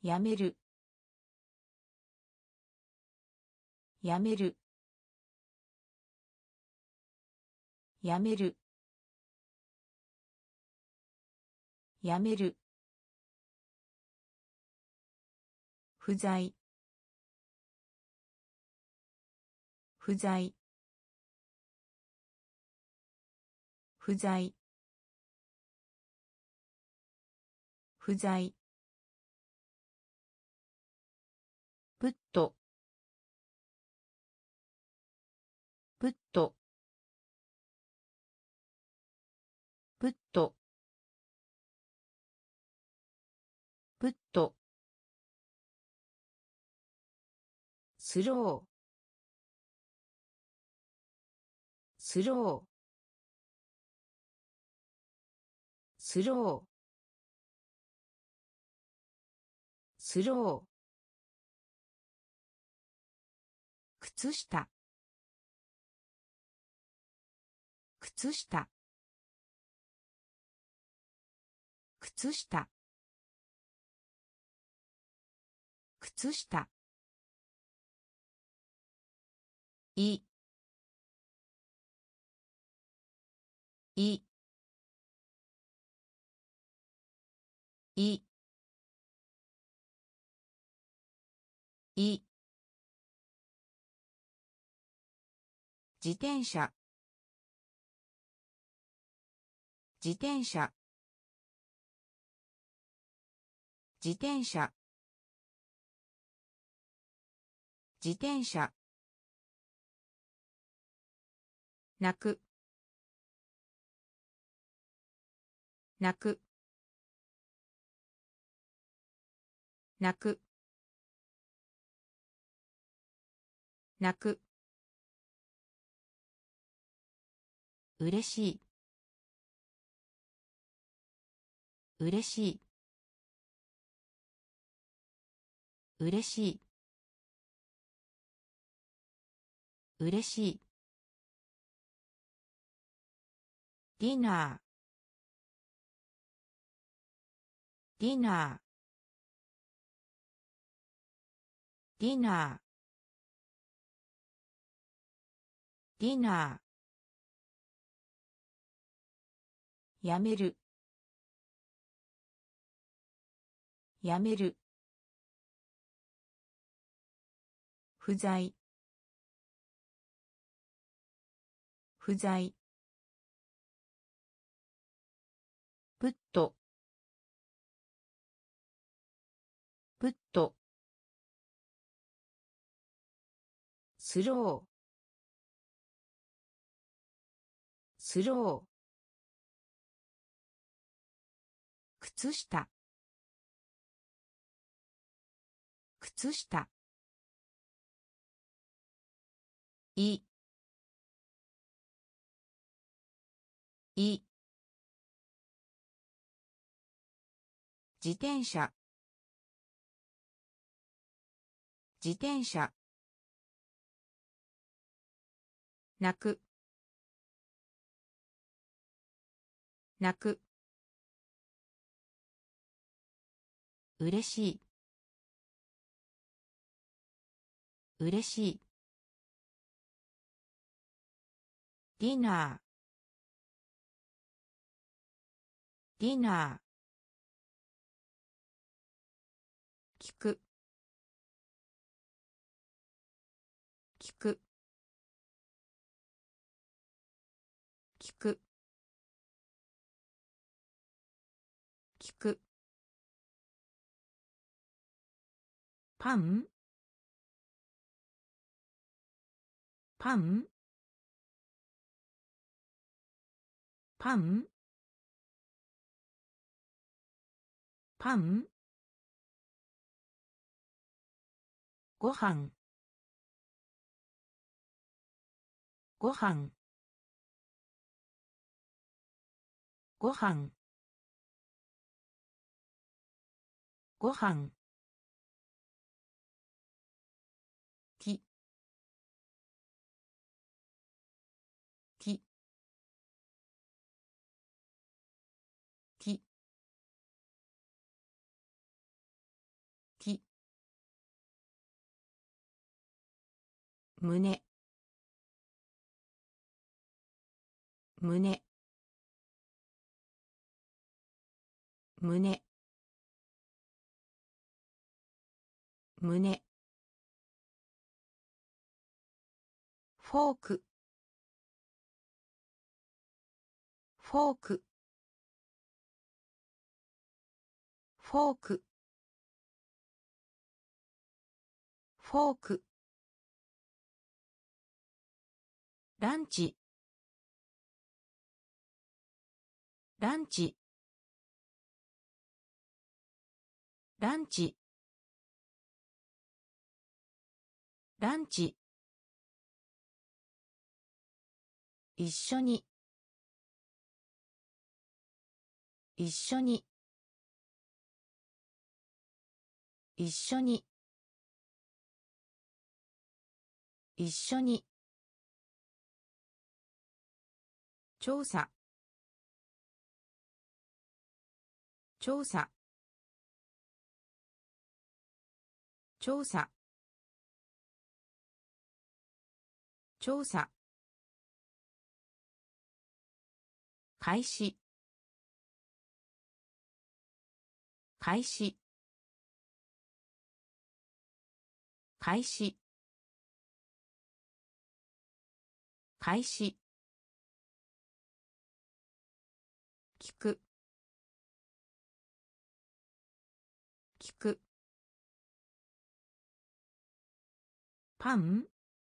やめるやめるやめるやめる不在不在不在不在プットプットプットプットスロースロースロースロー靴下靴下靴下靴下いいいい自転車自転車自転車自転車泣く泣く泣く泣くうれしい、うれしい、うれしい、うれしい。ディナー、ディナー、ディナー、ディナー。やめる、やめる。不在、不在。プット、プット。スロー、スロー。靴下、靴下。い、い。自転車、自転車。泣く、泣く。うれしい、うれしい。ディナー、ディナー。聞く、聞く、聞く、聞く。パン、パン、パン、パン。ごはん、ごはん、ごはん、ごはん。き、き、き、 胸胸胸胸フォークフォークフォークフォークランチランチランチランチ一緒に一緒に一緒に一緒に調査調査調査調査開始開始開始開始聞く聞くパン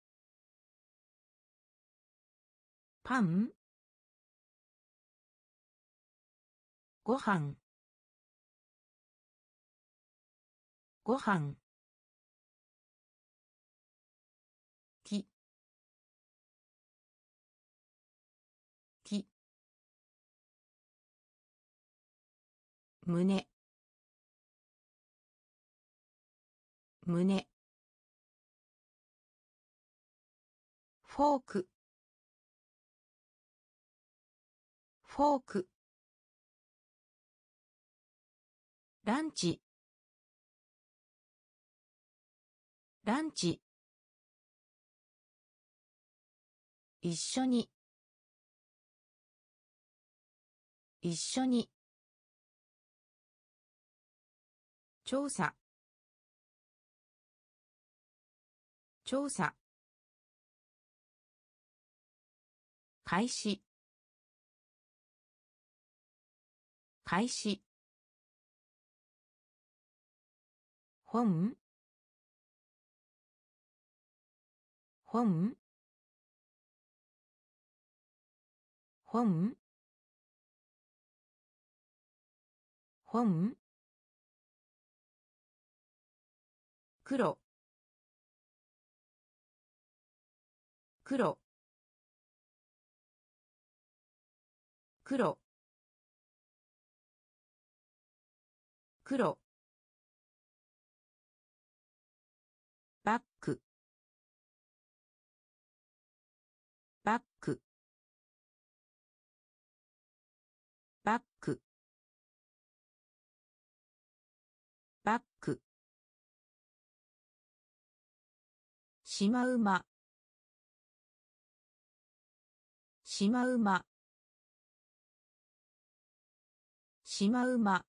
パンご飯ご飯きき胸胸フォークフォークランチランチ一緒に一緒に調査調査開始開始本本本本黒黒黒黒バックバックバックバックシマウマシマウマシマウマ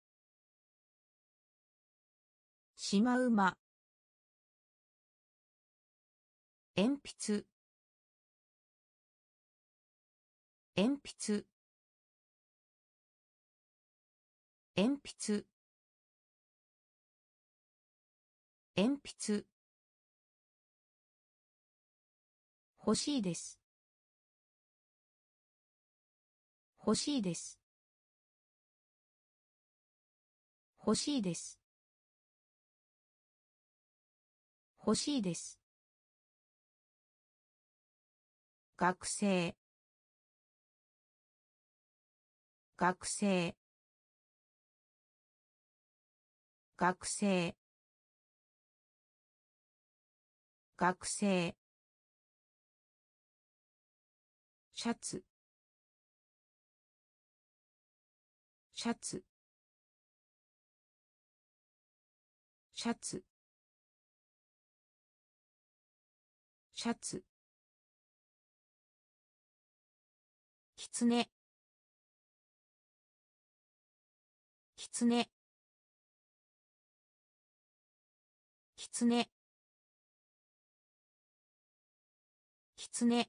シマウマ鉛筆鉛筆鉛筆鉛筆欲しいです欲しいです欲しいです欲しいです学生学生学生学生シャツシャツシャツシャツ、キツネ、キツネ、キツネ、キツネ、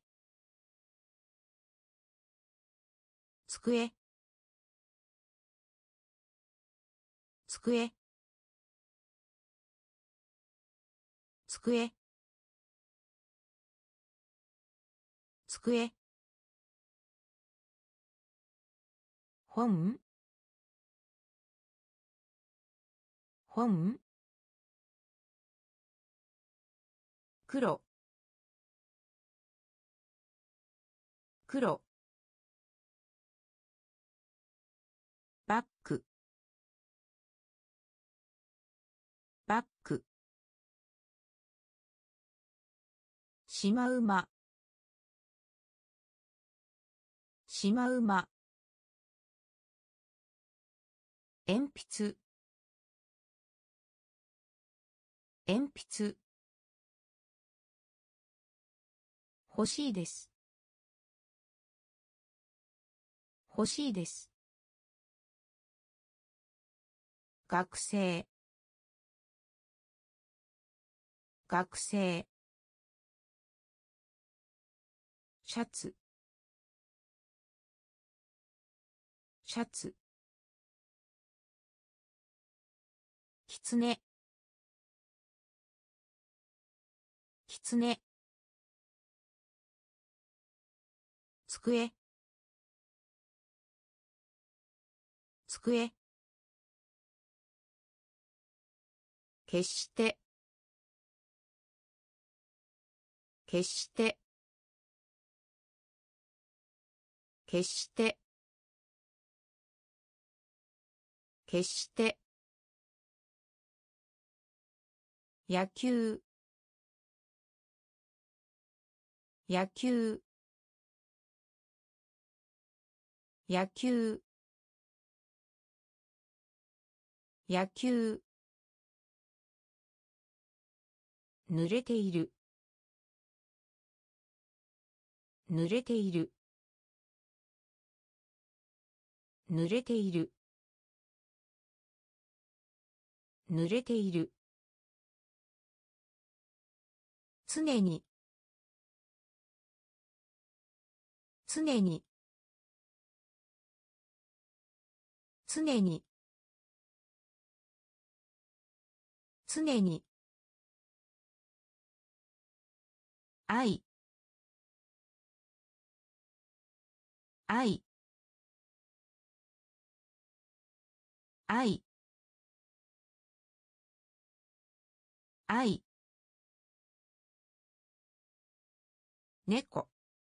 机、机、机、机、本、本、黒、黒、バック、バック、シマウマ、シマウマ、鉛筆、鉛筆、欲しいです、欲しいです、学生、学生、シャツ、シャツ、キツネ、キツネ、机、机、決して、決して、決して、決して、野球、野球、野球、野球、濡れている、濡れている、濡れている、濡れている、常に、常に、常に、常に、愛、愛、愛、愛、猫、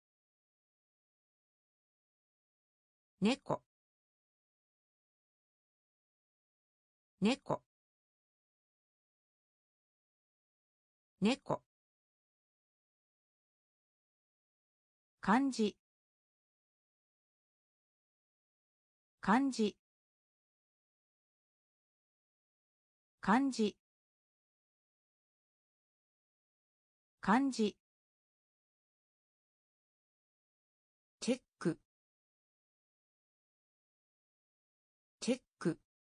猫、猫、猫、漢字、漢字、漢字、漢字、チェック、チェック、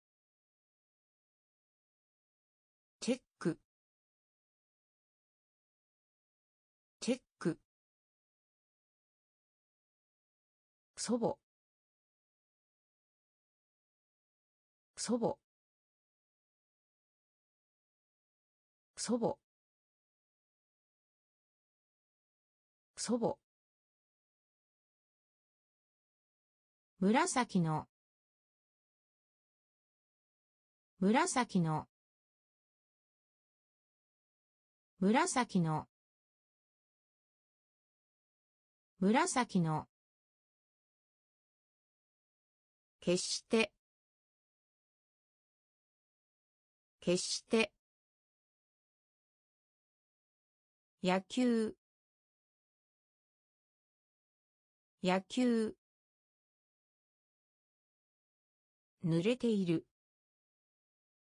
チェック、チェック、祖母、祖母、祖母、祖母、紫の、紫の、紫の、紫の、決して、決して、野球、野球、濡れている、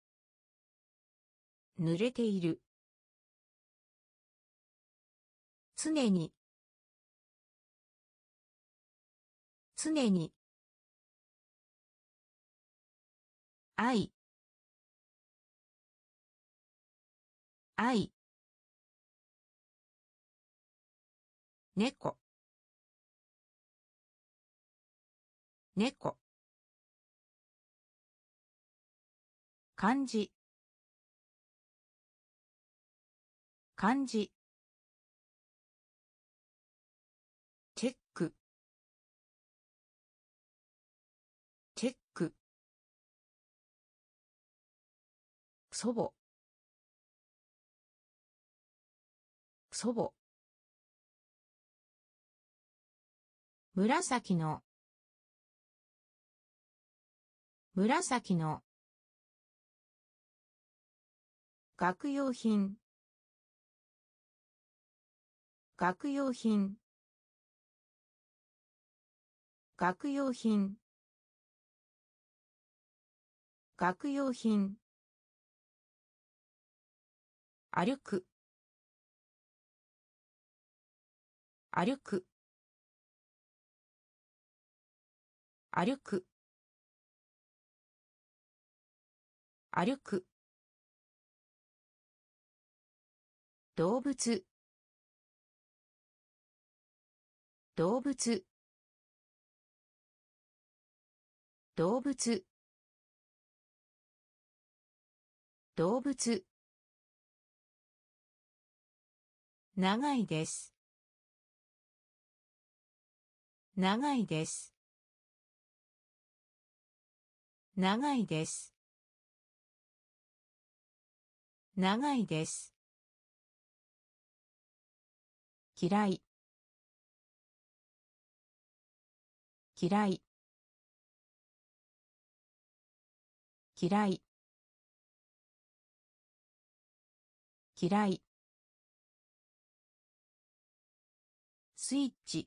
濡れている、 常に常に愛愛猫猫漢字漢字チェックチェック祖母祖母紫の紫の学用品学用品学用品学用品歩く歩く歩く歩く動物動物動物動物長いです長いです長いです長いです嫌い嫌い嫌い嫌いスイッチ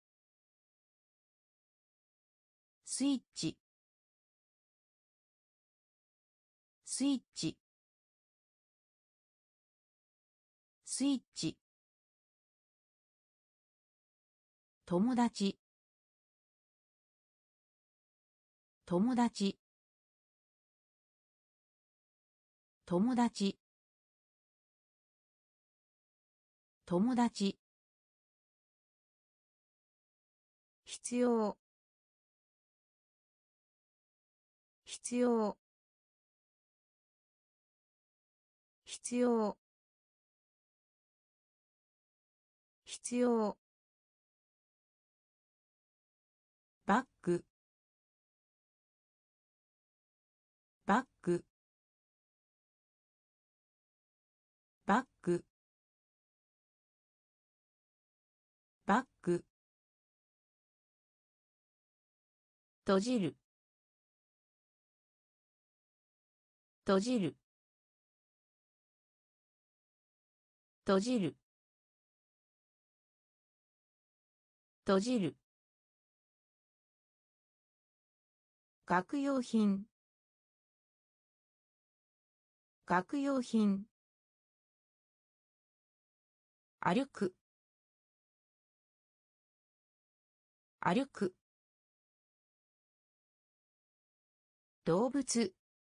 スイッチスイッチスイッチ友達友達友達友達必要必要必要必要バッグバッグバッグバッグ閉じる閉じる閉じる閉じる学用品学用品歩く歩く動物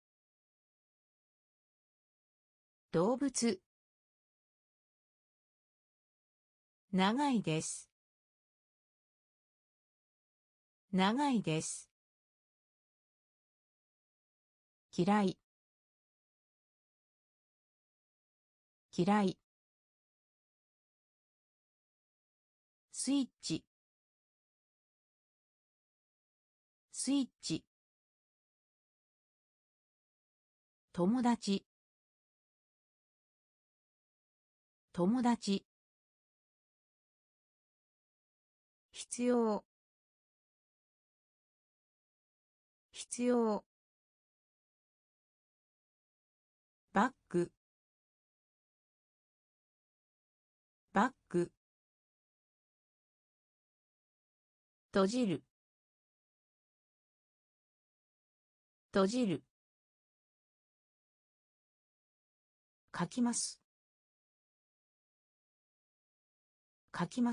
動物長いです長いです嫌い嫌いスイッチスイッチ友達友達必要必要バッグバッグ閉じる閉じる書きます書きます。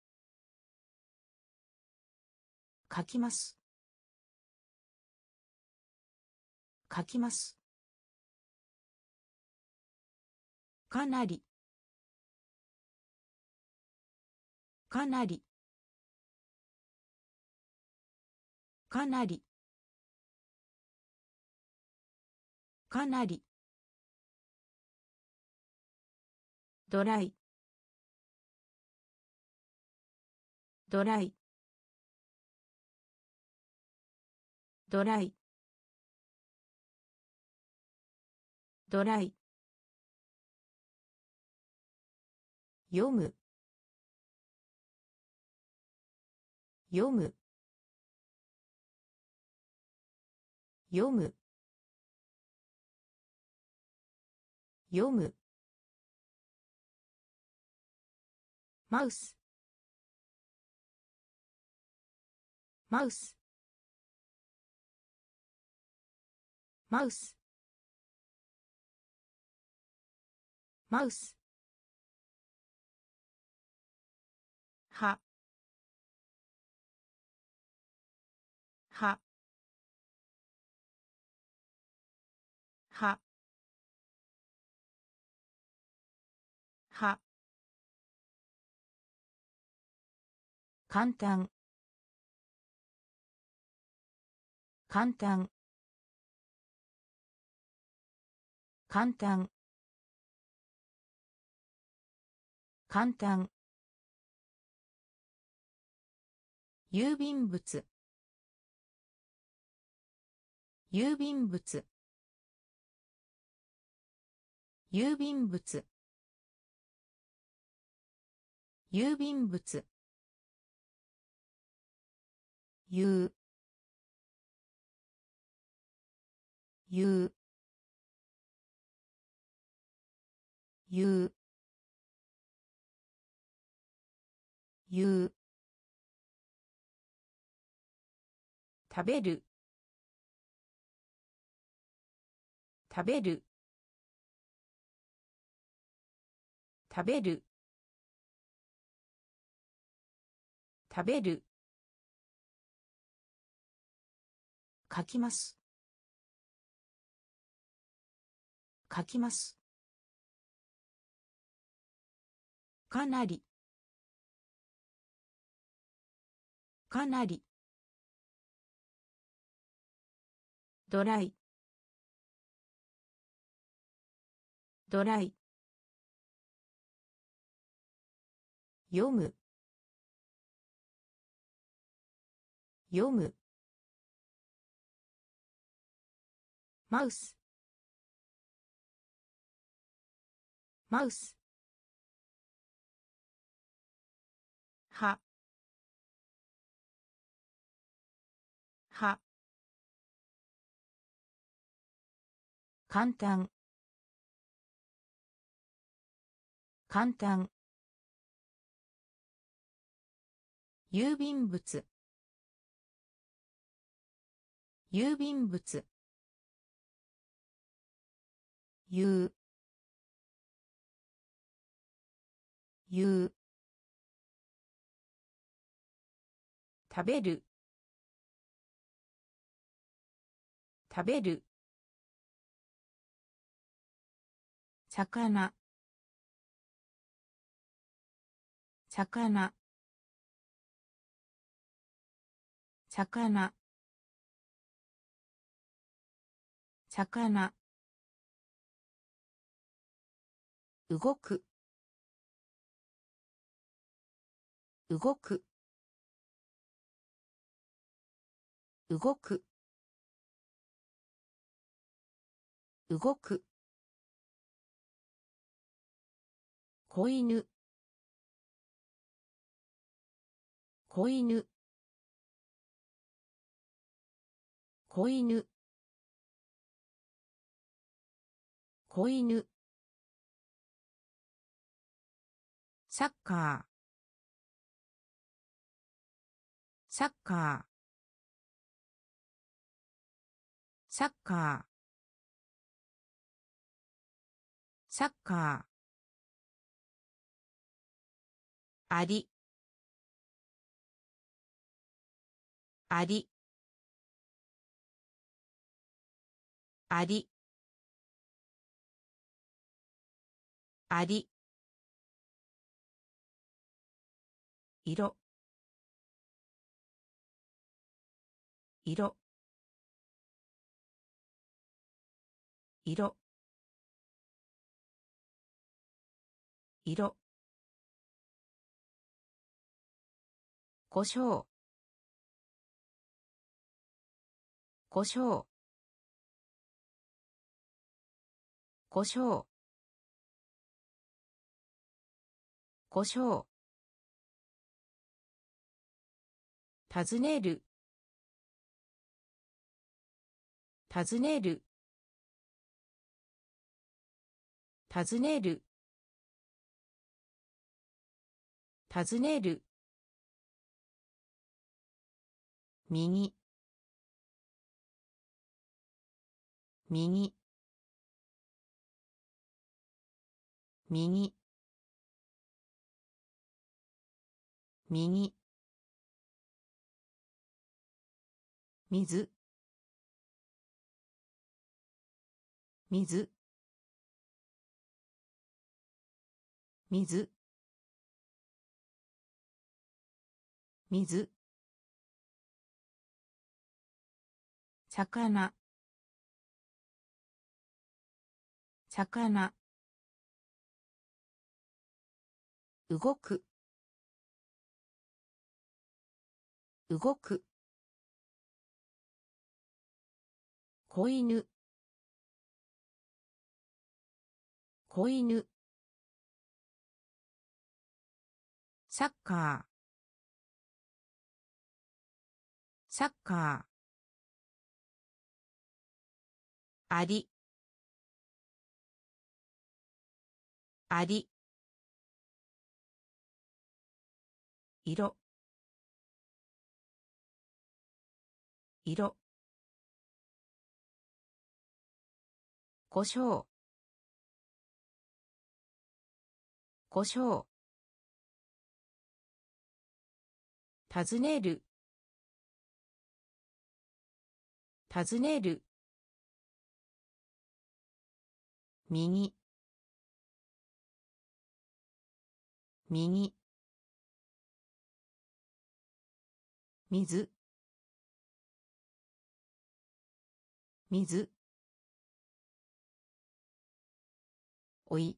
書きます。書きます。かなり。かなり。かなり。かなり。ドライ。ドライ。ドライ。ドライ。読む。読む。読む。読む。マウス。マウス。マウス。マウス。は。は。は。は。簡単。簡単。簡単。簡単。郵便物。郵便物。郵便物。郵便物。言う。言う。言う。言う。食べる。食べる。食べる。食べる。書きます。書きます。かなり。かなり。ドライ。ドライ。読む。読む。マウス。マウス。は。は。簡単。簡単。郵便物。郵便物。言う。言う。食べる。食べる。魚。魚。魚。魚。動く。動く。動く。動く。子犬。子犬。子犬。子犬。サッカー。サッカー。サッカー。サッカー。 ありありありあり色色色色胡椒胡椒胡椒胡椒尋ねる尋ねる尋ねる尋ねる右右右右水水水水魚魚動く動く子犬子犬サッカーサッカーありあり色色胡椒胡椒尋ねる尋ねる右右水水おい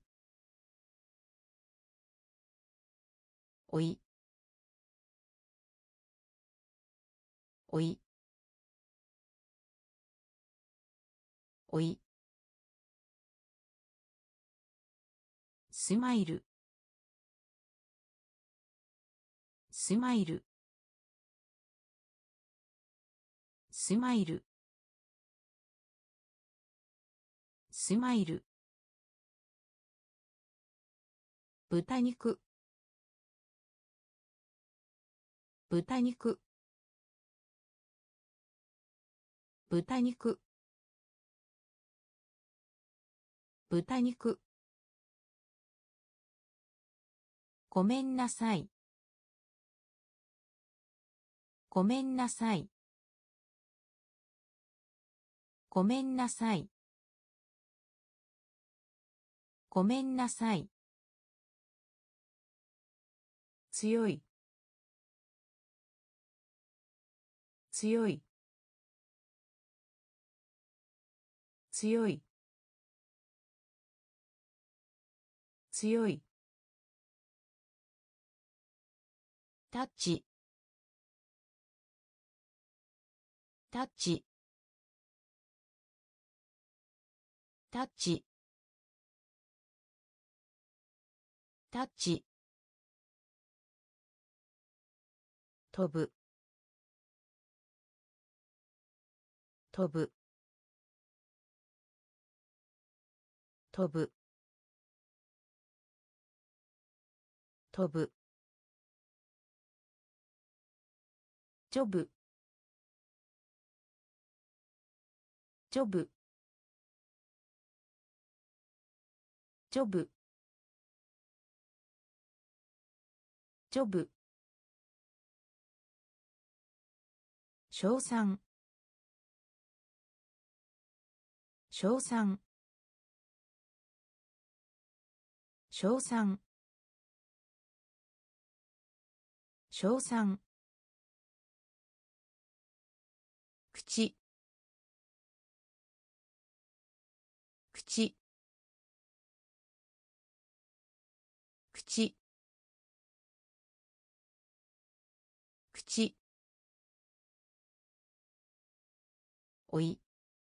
おいおいおいスマイルスマイルスマイルスマイル豚肉豚肉豚肉豚肉ごめんなさいごめんなさいごめんなさいごめんなさい強い強い強い強いタッチタッチタッチタッチ飛ぶ飛ぶ飛ぶ飛ぶジョブジョブジョブジョブ称賛称賛称賛称賛口口口口おい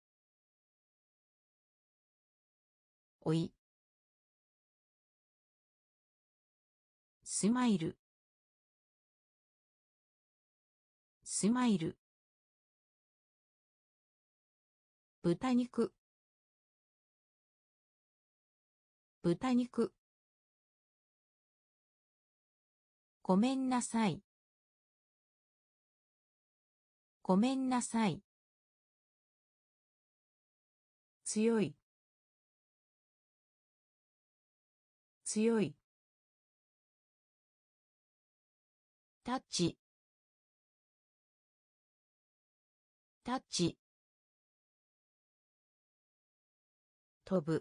おいスマイルスマイル豚肉豚肉ごめんなさいごめんなさい強い強いタッチタッチ飛ぶ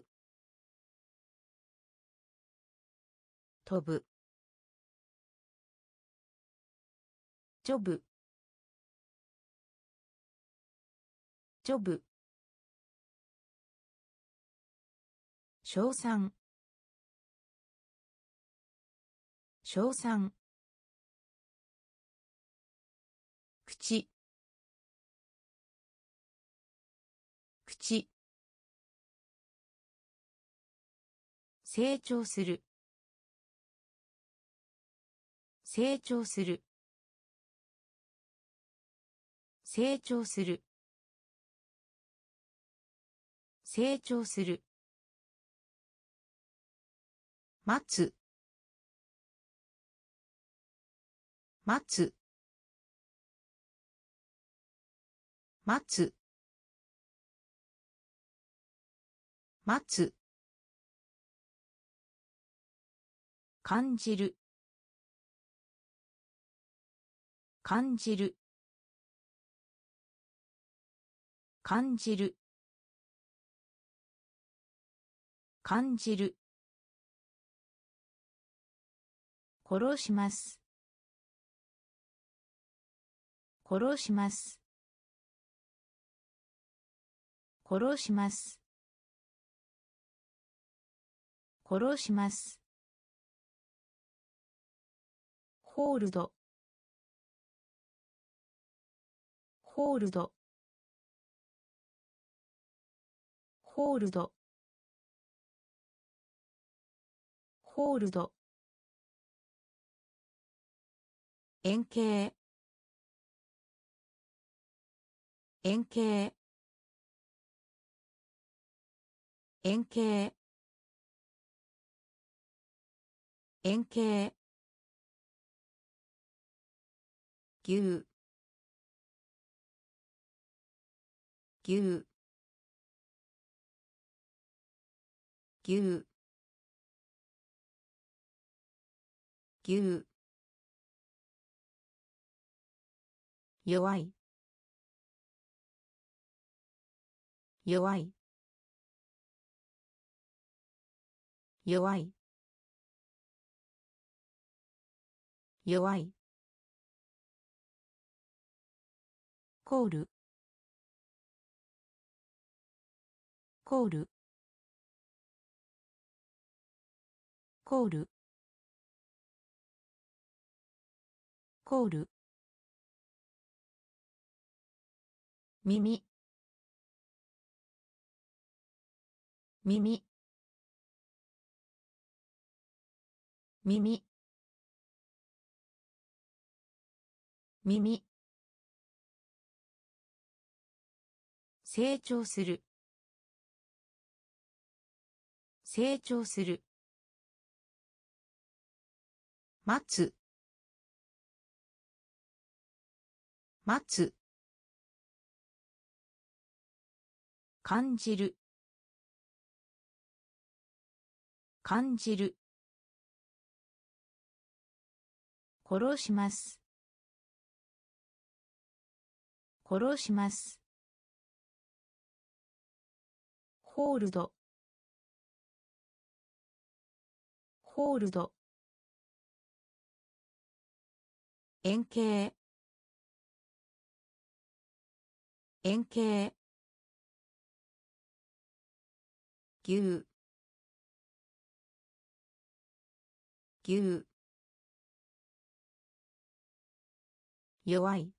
飛ぶジョブジョブ称賛称賛口口成長する成長する成長する成長する待つ待つ待つ待つ感じる感じる感じる感じる殺します殺します殺します殺しますホールドホールドホールドホールド円形円形円形円形牛牛牛牛弱い弱い弱い弱いコールコールコールコール耳耳耳耳成長する成長する待つ待つ感じる感じる殺します。殺します。ホールド。ホールド。円形。円形。牛。牛。弱い。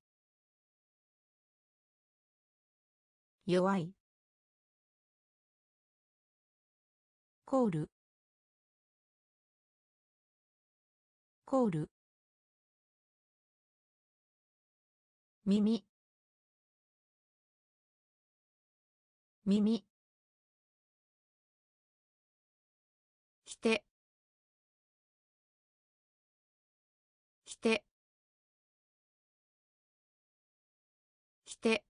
弱い。コール。コール。耳。耳。きて。きて。きて。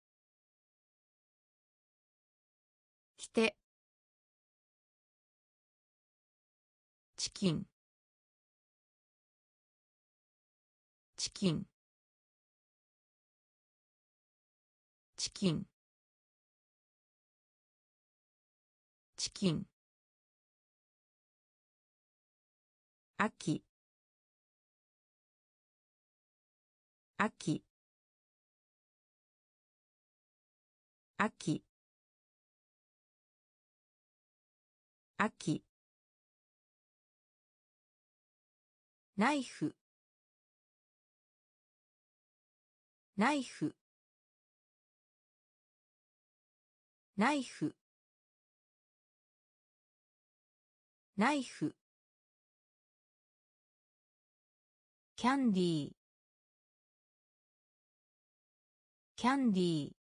きて。チキン。チキン。チキン。チキン。秋。秋。秋。秋。ナイフ。ナイフ。ナイフ。ナイフ。キャンディー。キャンディー。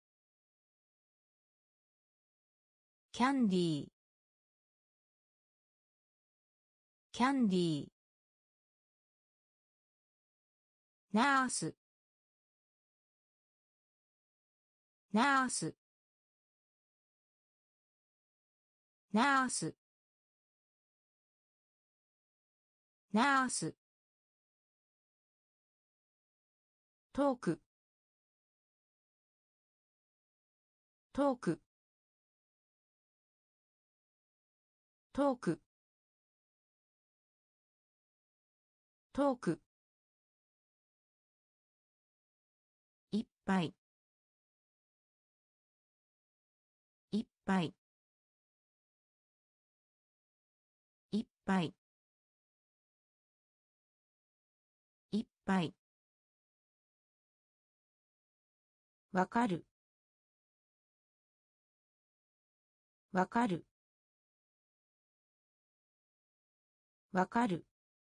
キャンディー。キャンディー。ナース。ナース。ナース。ナース。トーク。トーク。トーク。トーク。いっぱい。いっぱい。いっぱい。いっぱい。わかる。わかる。わかる。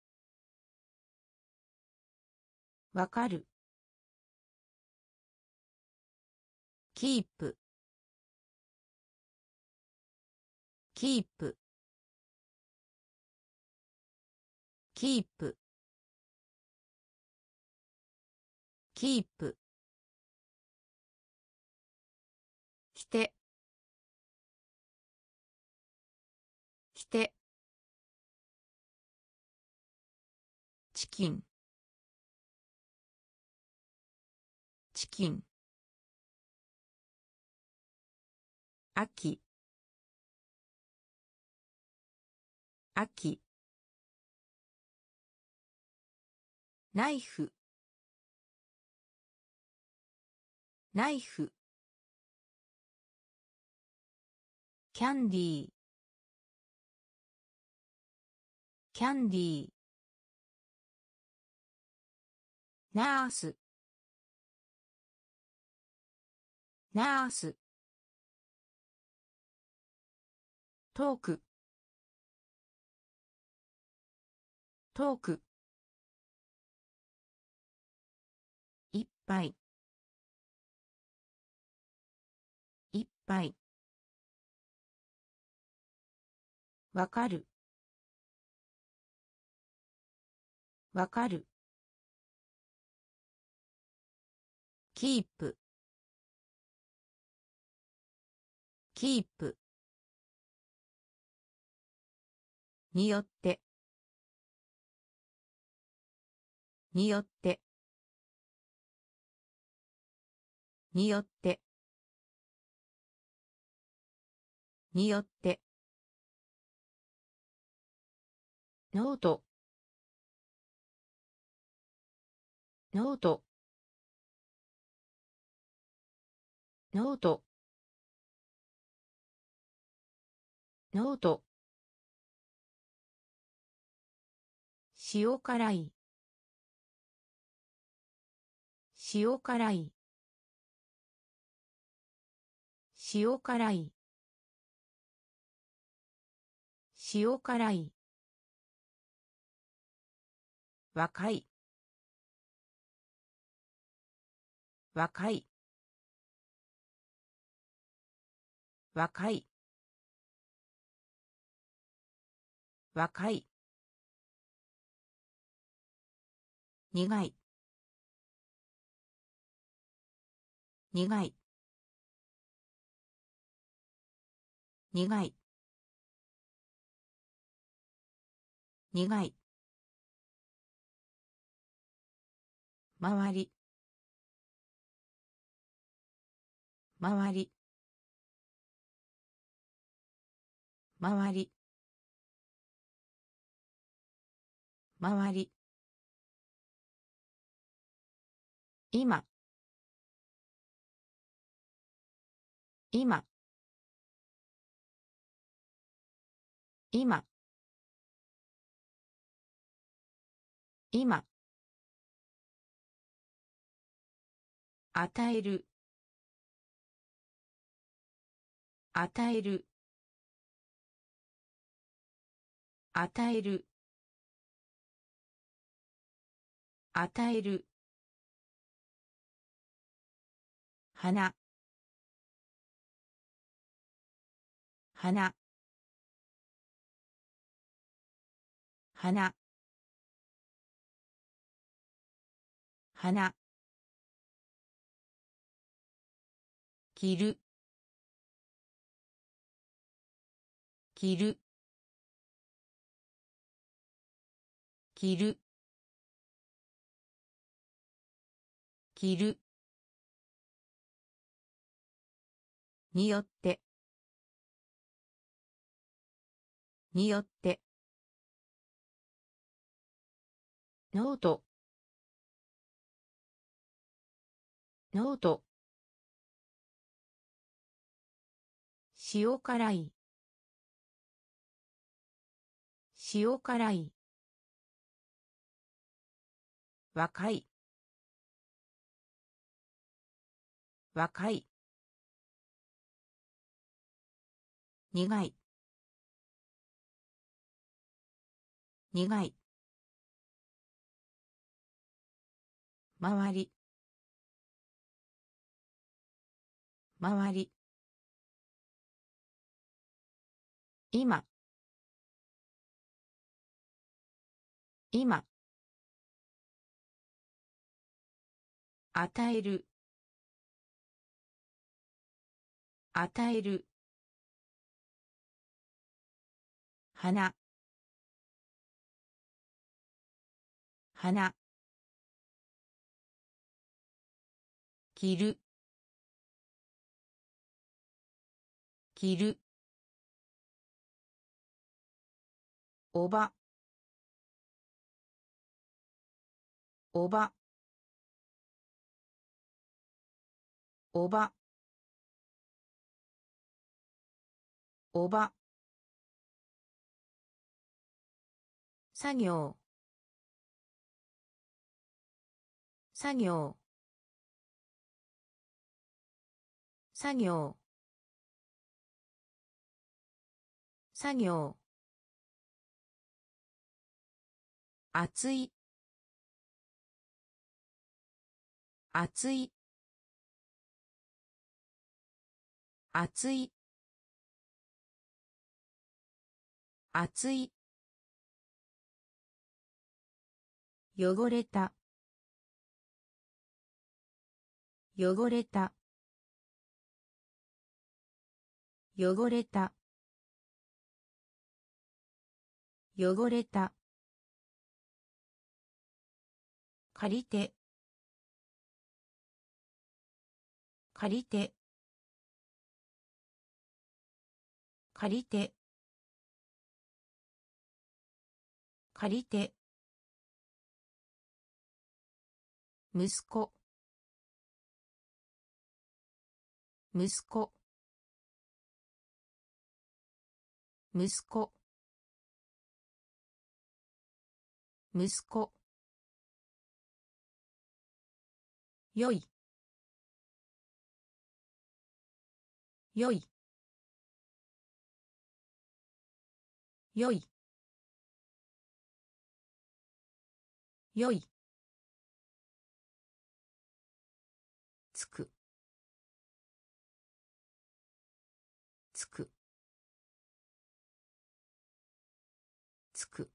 わかる。キープ。キープ。キープ。キープ。きて。きて。チキン。チキン。秋。秋。ナイフ。ナイフ。キャンディー。キャンディー。ナース。ナース。トーク。トーク。いっぱい。いっぱい。わかる。わかる。キープ。キープ。によって。 によってによってによってノートノートノートノート塩辛い塩辛い塩辛い塩辛い若い若い若い若い苦い苦い苦い苦い周り周り周り周り今今今今与える与える与える与える花花花花着る着る着る着るによってによってノートノート塩辛い塩辛い若い若い苦い苦い周り周り今今与える与える花花着る着るおばおばおばおば作業作業作業作業熱い熱い熱い熱い汚れた汚れた汚れた汚れた借りて借りて借りて借りて息子息子息子息子よいよいよいよいつくつくつく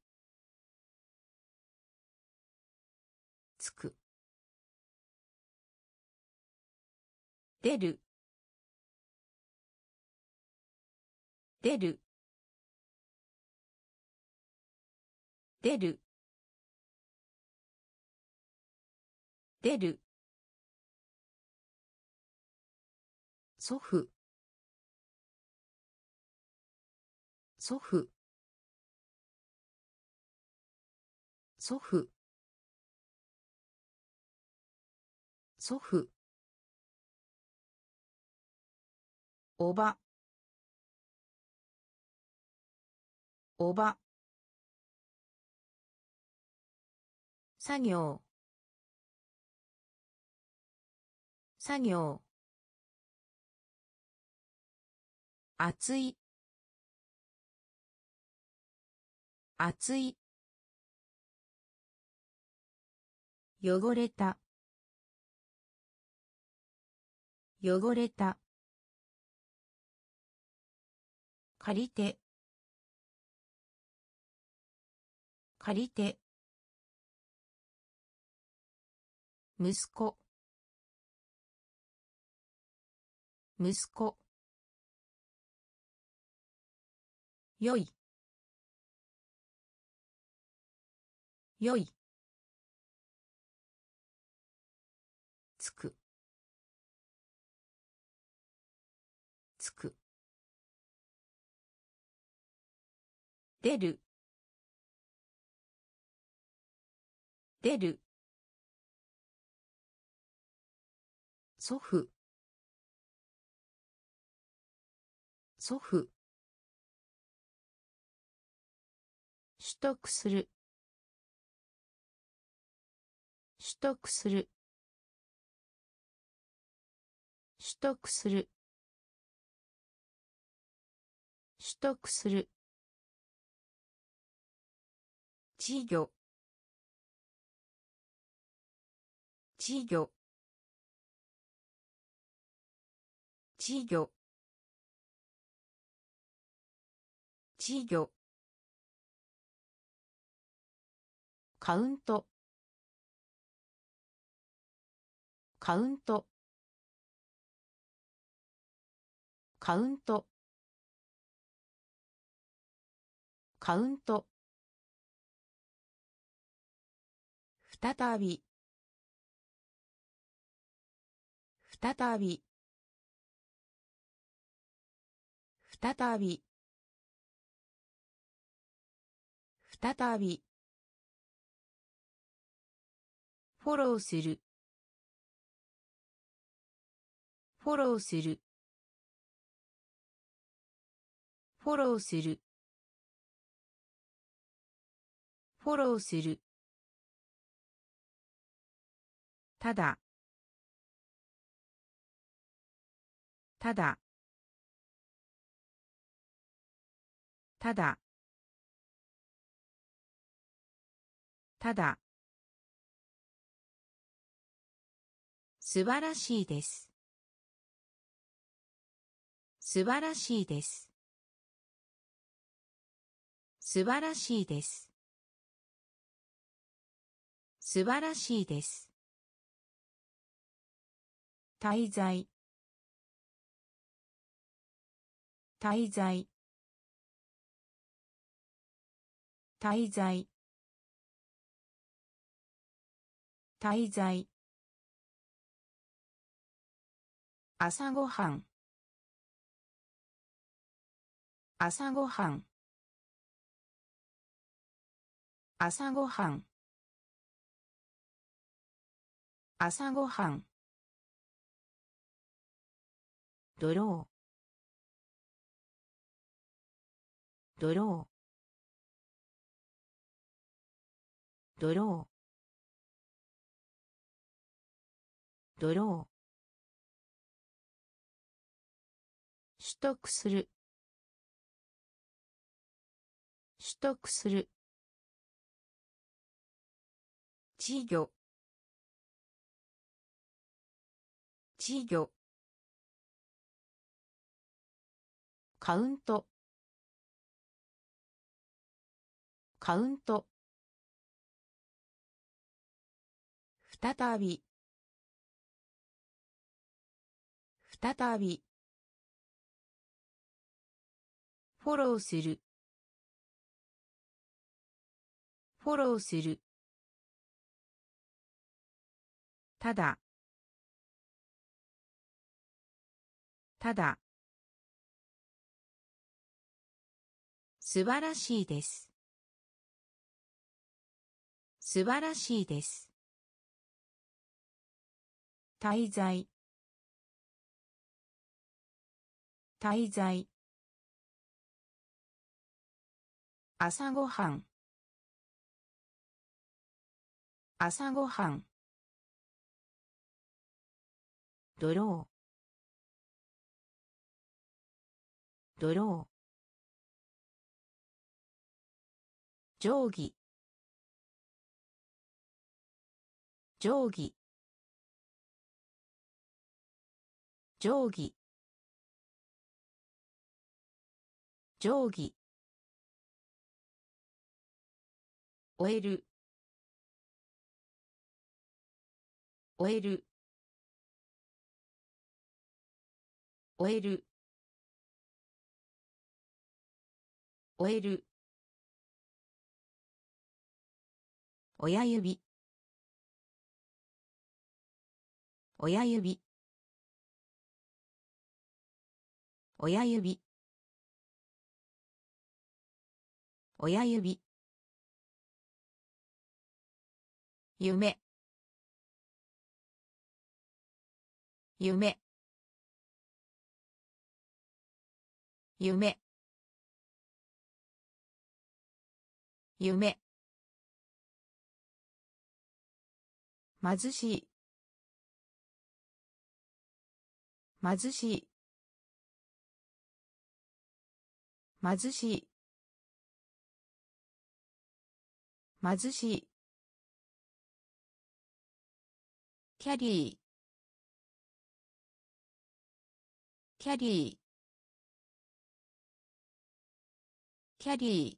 つく出る出る出る出る祖父祖父祖父祖父おばおば作業作業熱い熱い汚れた汚れた借りて借りて息子息子よいよいつくつく出る出る祖父祖父取得する取得する取得する取得する稚魚稚魚稚魚稚魚カウントカウントカウントカウント再び再び再び再びフォローするフォローするフォローするフォローするただただただただ素晴らしいです素晴らしいです素晴らしいです素晴らしいです滞在滞在滞在滞在、朝ごはん、朝ごはん、朝ごはん、朝ごはん、ドロー、ドロー、ドロー、ドロー、取得する、取得する、稚魚、稚魚、カウント、カウント、再び、再び、フォローする、フォローする、ただ、ただ、素晴らしいです。素晴らしいです。滞在、滞在、朝ごはん、朝ごはん、ドロー、ドロー、定規、定規、定規、定規、終える、終える、終える、終える、親指、親指、親指、親指、夢、夢、夢、夢、貧しい、貧しい、貧しい、貧しい、キャリー、キャリー、キャリー、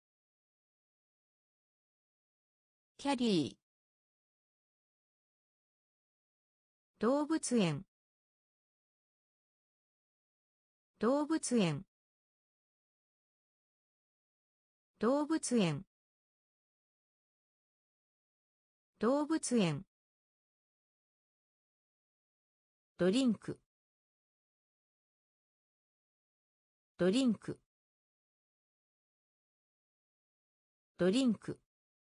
キャリー、動物園、動物園、動物園、動物園、ドリンク、ドリンク、ドリンク、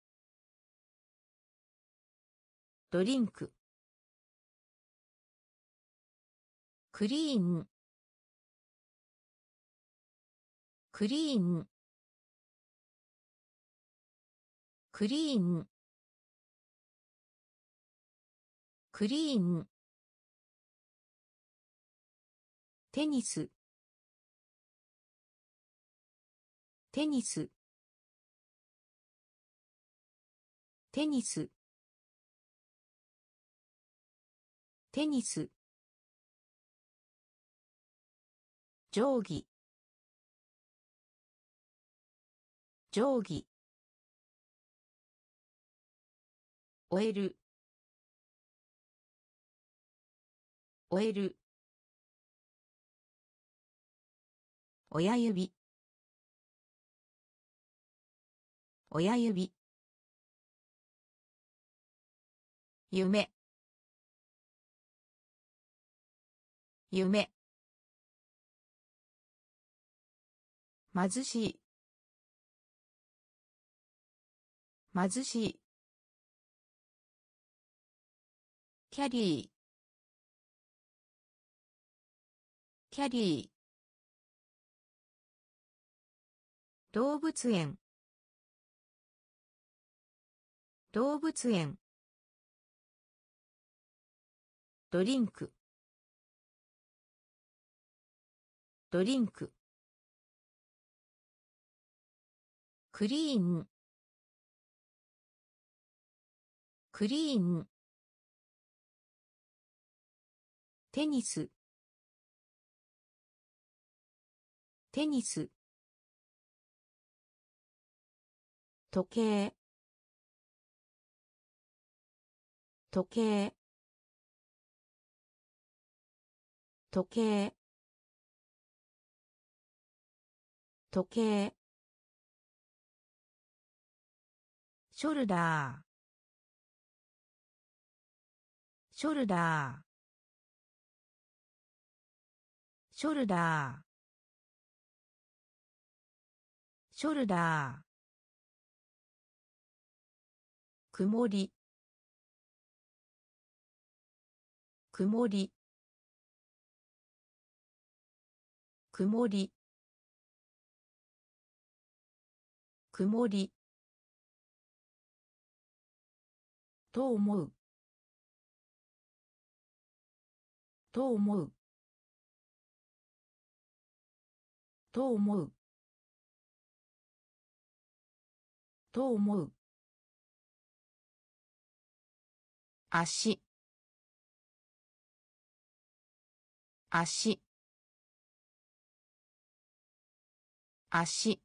ドリンク、クリーン、クリーン、クリーン、クリーン、テニス、テニス、テニス、テニス、定規、定規、終える、終える、親指、親指、 夢夢貧しい貧しいキャリーキャリー動物園動物園ドリンクドリンククリーンクリーンテニステニス時計時計時計時計ショルダーショルダーショルダーショルダー曇り曇り曇り曇りと思うと思うと思うと思う足足足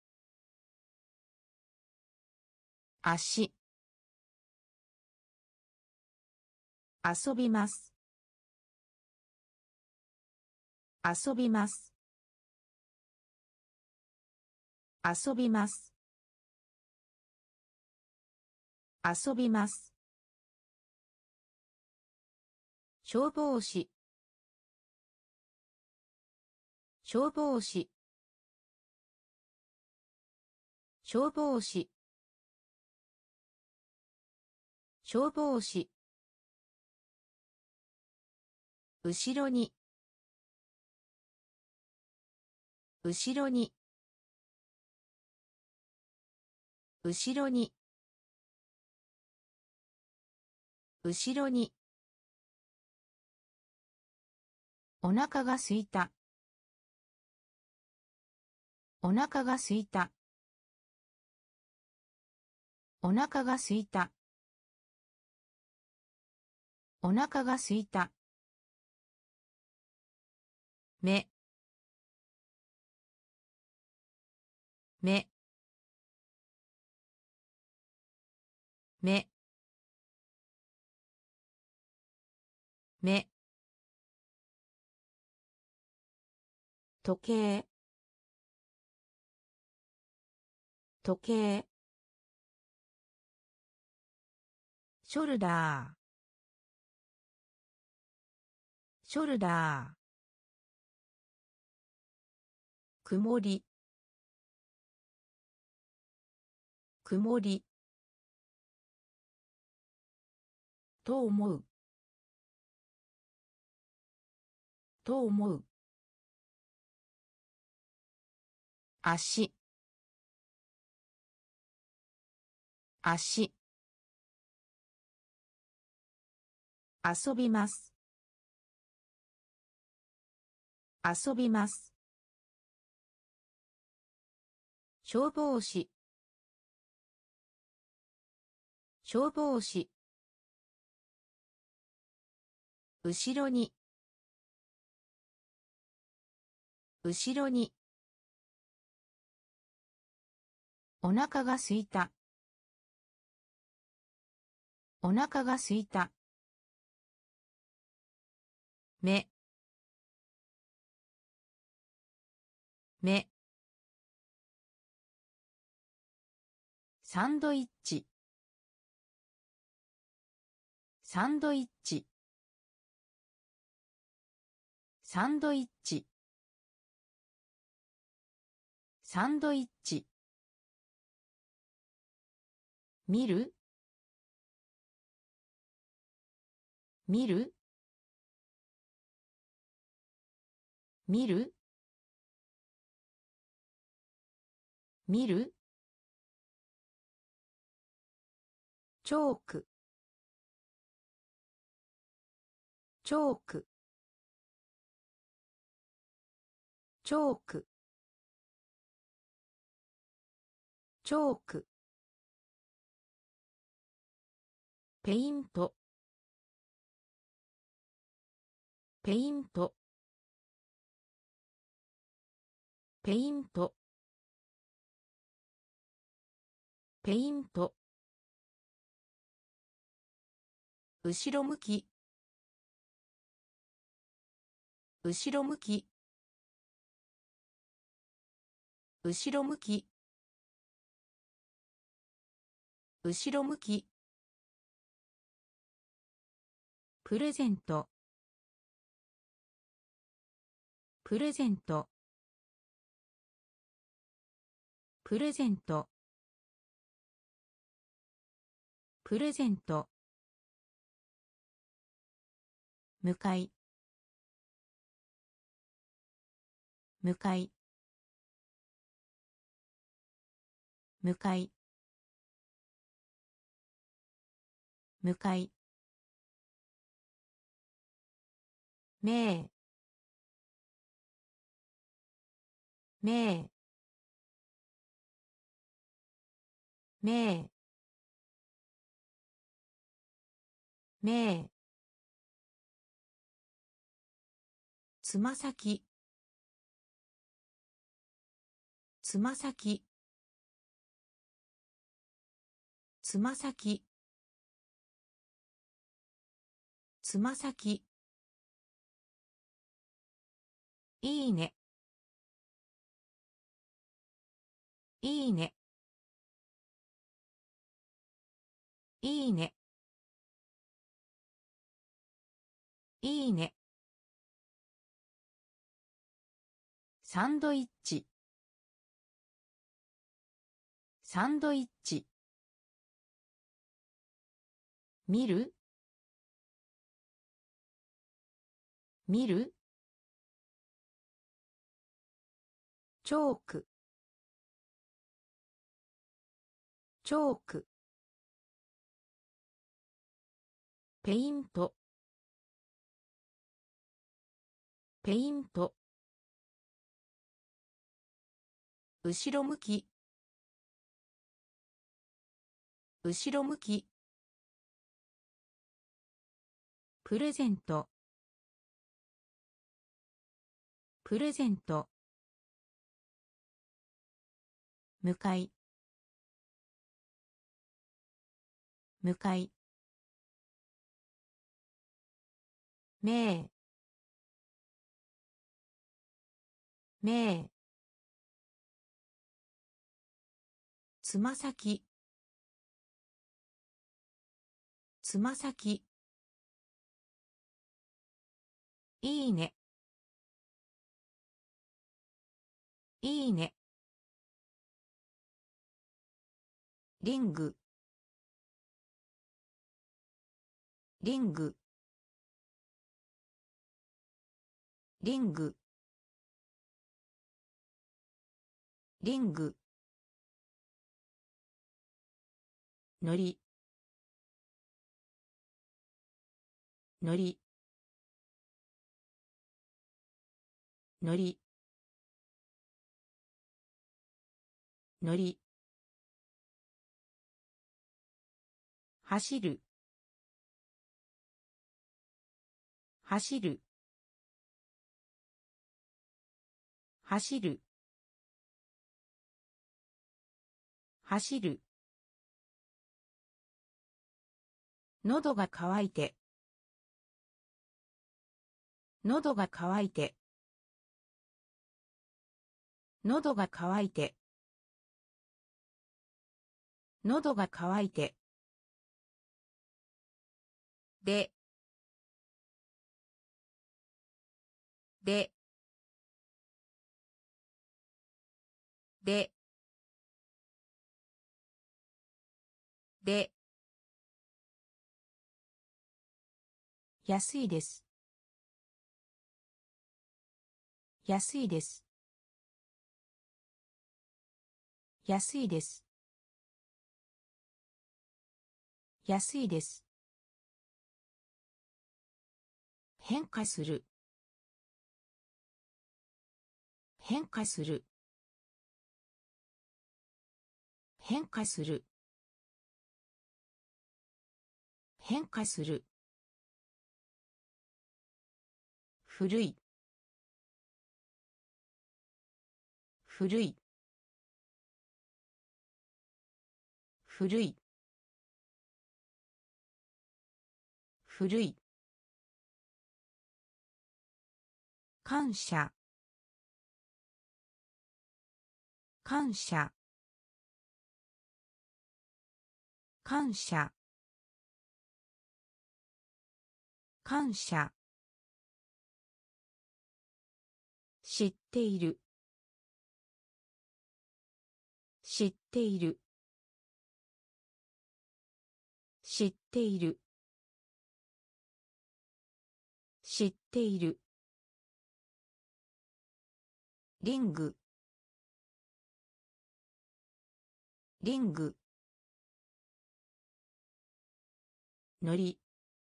足遊びます遊びます遊びます遊びます消防士消防士消防士消防士後ろに後ろに後ろに後ろにお腹が空いたお腹が空いたお腹が空いたお腹が空いた目目目目時計時計ショルダーショルダー曇り曇りと思うと思う足足遊びます遊びます消防士消防士後ろに後ろにお腹が空いたお腹が空いた目目サンドイッチサンドイッチサンドイッチサンドイッチ見る見る見る見るチョークチョークチョークチョークペイントペイントペイントペイント後ろ向き後ろ向き後ろ向き後ろ向きプレゼントプレゼントプレゼントプレゼント向かい向かい向かい向かい名名名名つま先つま先つま先つま先いいねいいねいいねいいねサンドイッチサンドイッチ見る見るチョークチョークペイントペイント後ろ向き後ろ向きプレゼントプレゼント向かい向かい名名つま先つま先いいねいいねリングリングリングリングのりのりのりのり走る走る走る走る喉が渇いて喉が渇いて喉が渇いて喉が渇いてでででで安いです。安いです。安いです。安いです。変化する。変化する。変化する。変化する。古い。古い。古い。古い。感謝。感謝。感謝。感謝。知っている。知っている。知っている。知っている。リング。リング。のり。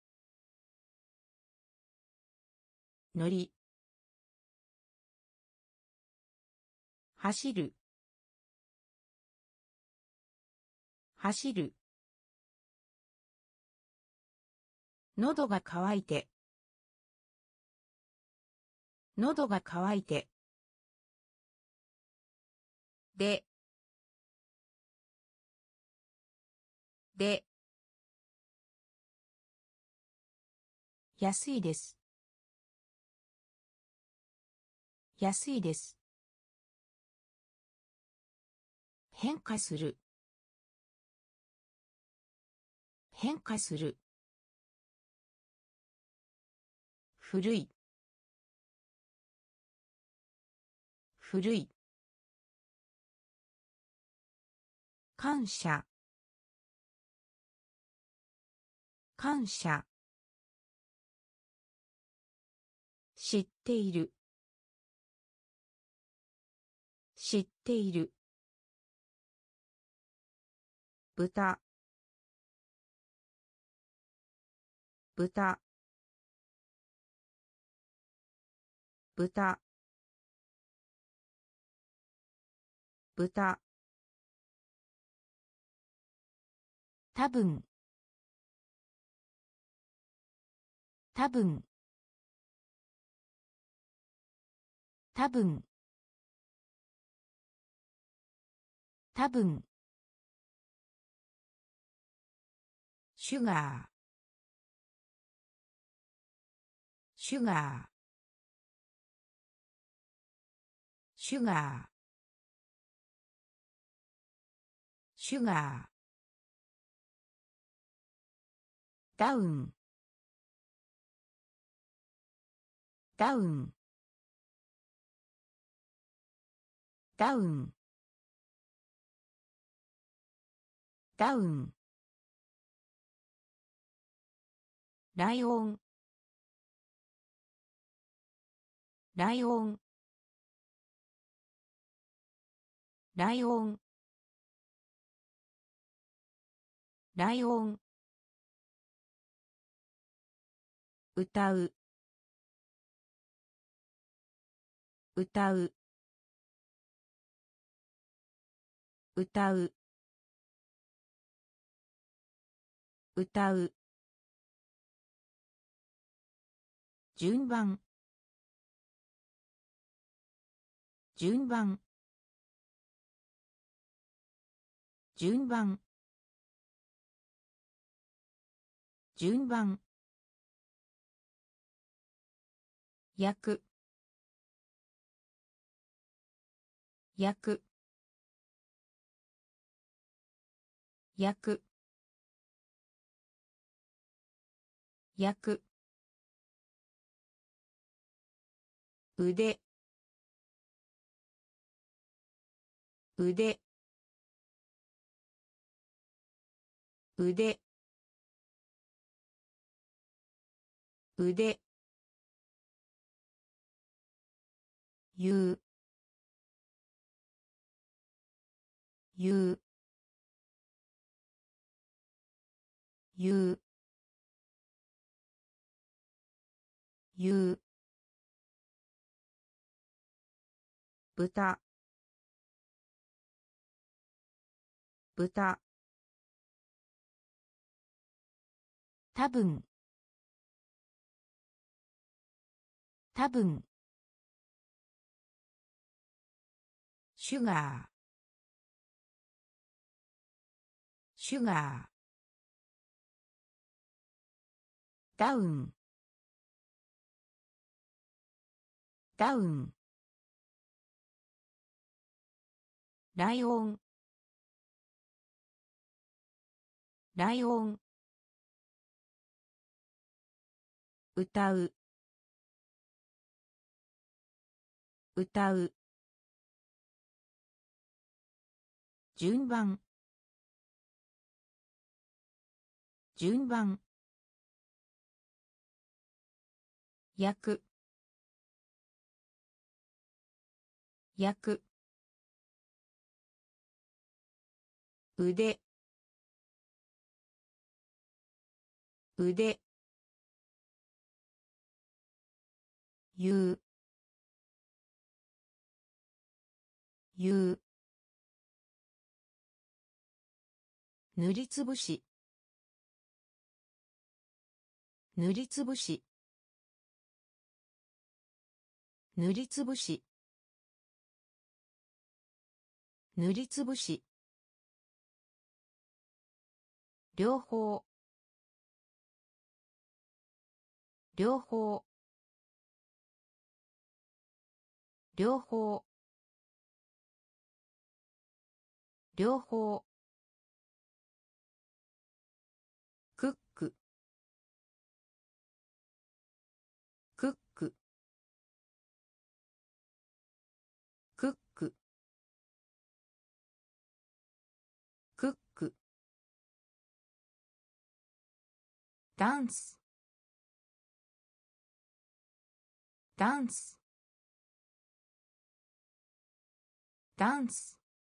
のり。走る。走る。喉が渇いて。喉が渇いて。でで安いです。安いです。変化する。変化する。古い。古い。感謝。感謝。知っている。知っている。豚。豚。豚。豚。多分。多分。多分。多分。シュガー。シュガー。シュガー。シュガー。ダウン。ダウン。ダウン。ダウン。ライオン。ライオン。ライオン。ライオン。歌う。歌う。歌う。歌う。順番。順番。順番。順番。焼く。焼く。焼く。 焼く腕腕腕腕言う言う言う言う豚豚多分多分シュガーシュガーダウンダウンライオンライオン歌う歌う順番順番焼く焼く腕腕言う言う塗りつぶし塗りつぶし塗りつぶし塗りつぶし両方両方両方両方クッククッククッククックダンスダンスダンス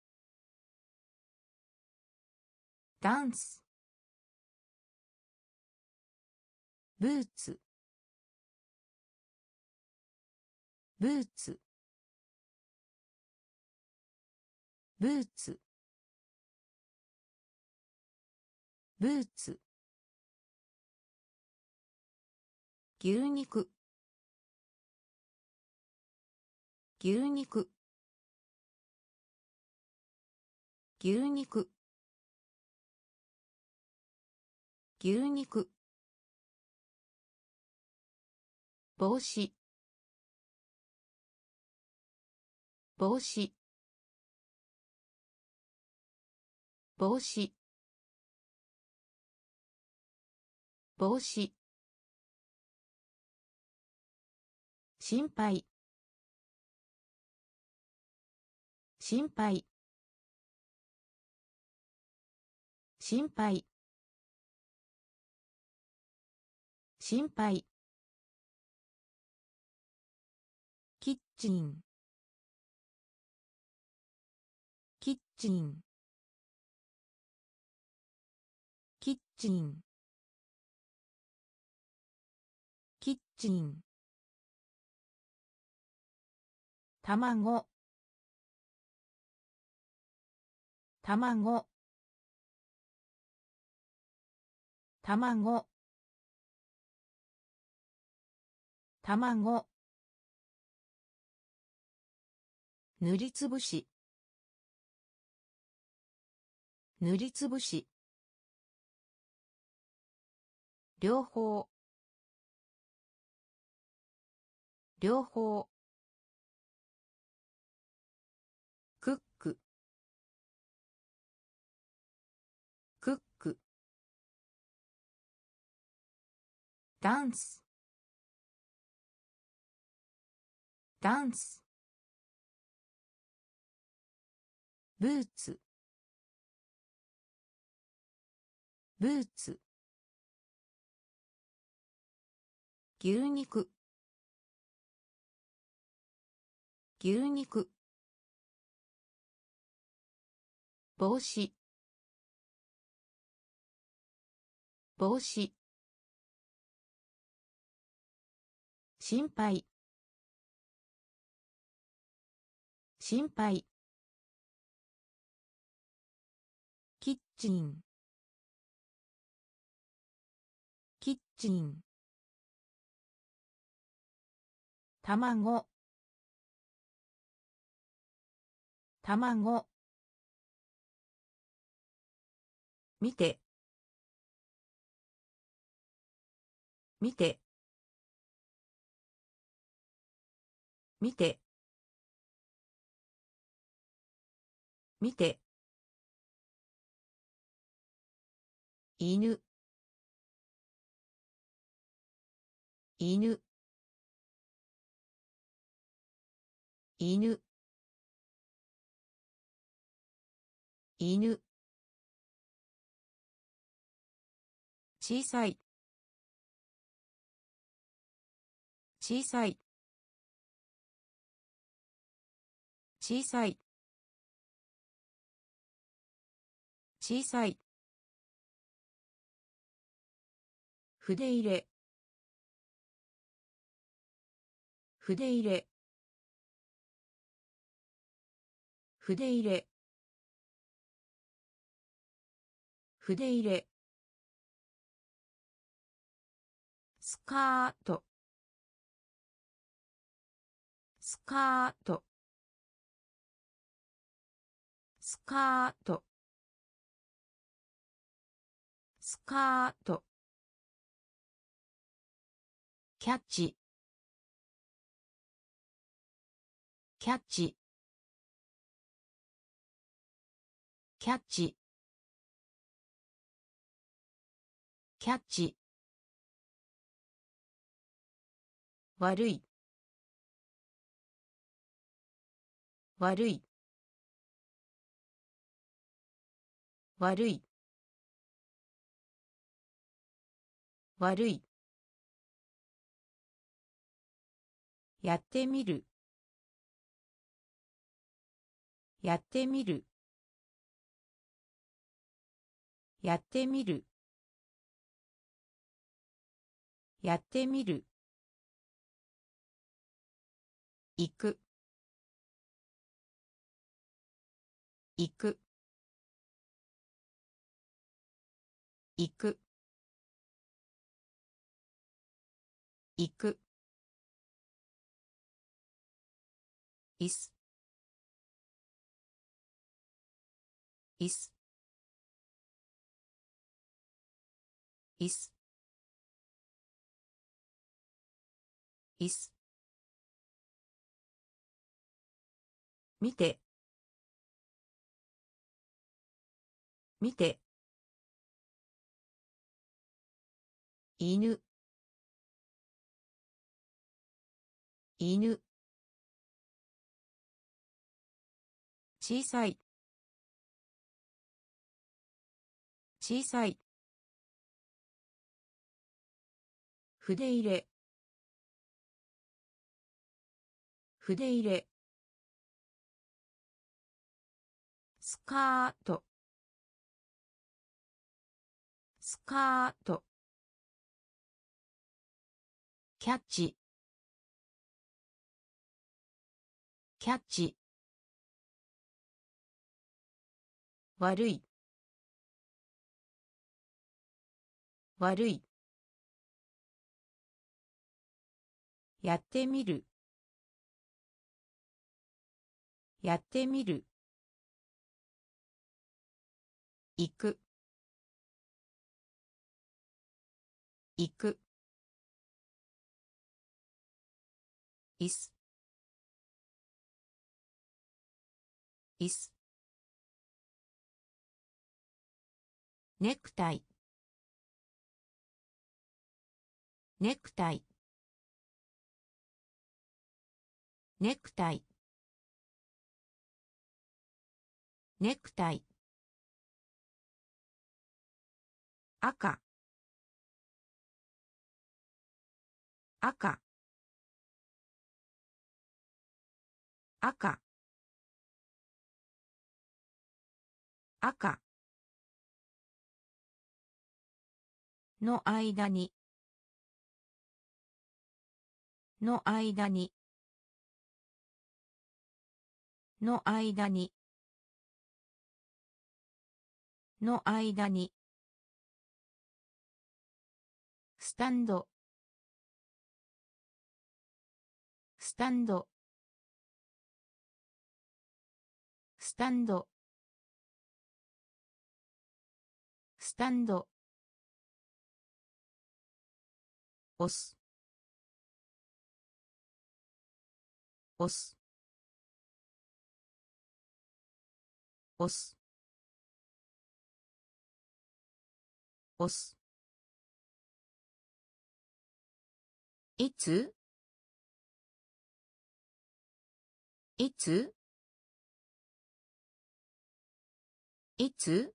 ダンスブーツブーツブーツブーツ牛肉牛肉牛肉牛肉帽子帽子帽子帽子心配心配心配心配キッチンキッチンキッチンキッチン卵卵卵卵塗りつぶし塗りつぶし両方両方クッククックダンスダンスブーツブーツ牛肉牛肉帽子帽子心配心配キッチンキッチン卵卵見て見て見て見て犬犬犬犬小さい小さい小さい小さい筆入れ筆入れ筆入れ筆入れスカートスカートスカートスカートキャッチキャッチキャッチキャッチ悪い悪い悪い悪いやってみるやってみるやってみるやってみる行く行く行く行くいすいすいすいす見て見て犬犬小さい小さい筆入れ筆入れスカートスカートキャッチキャッチ悪い悪いやってみるやってみる行く行くいすいすネクタイネクタイネクタイネクタイ赤赤赤赤の間にの間にの間にの間にスタンドスタンドスタンドスタンド押す押す押す押すいついついつ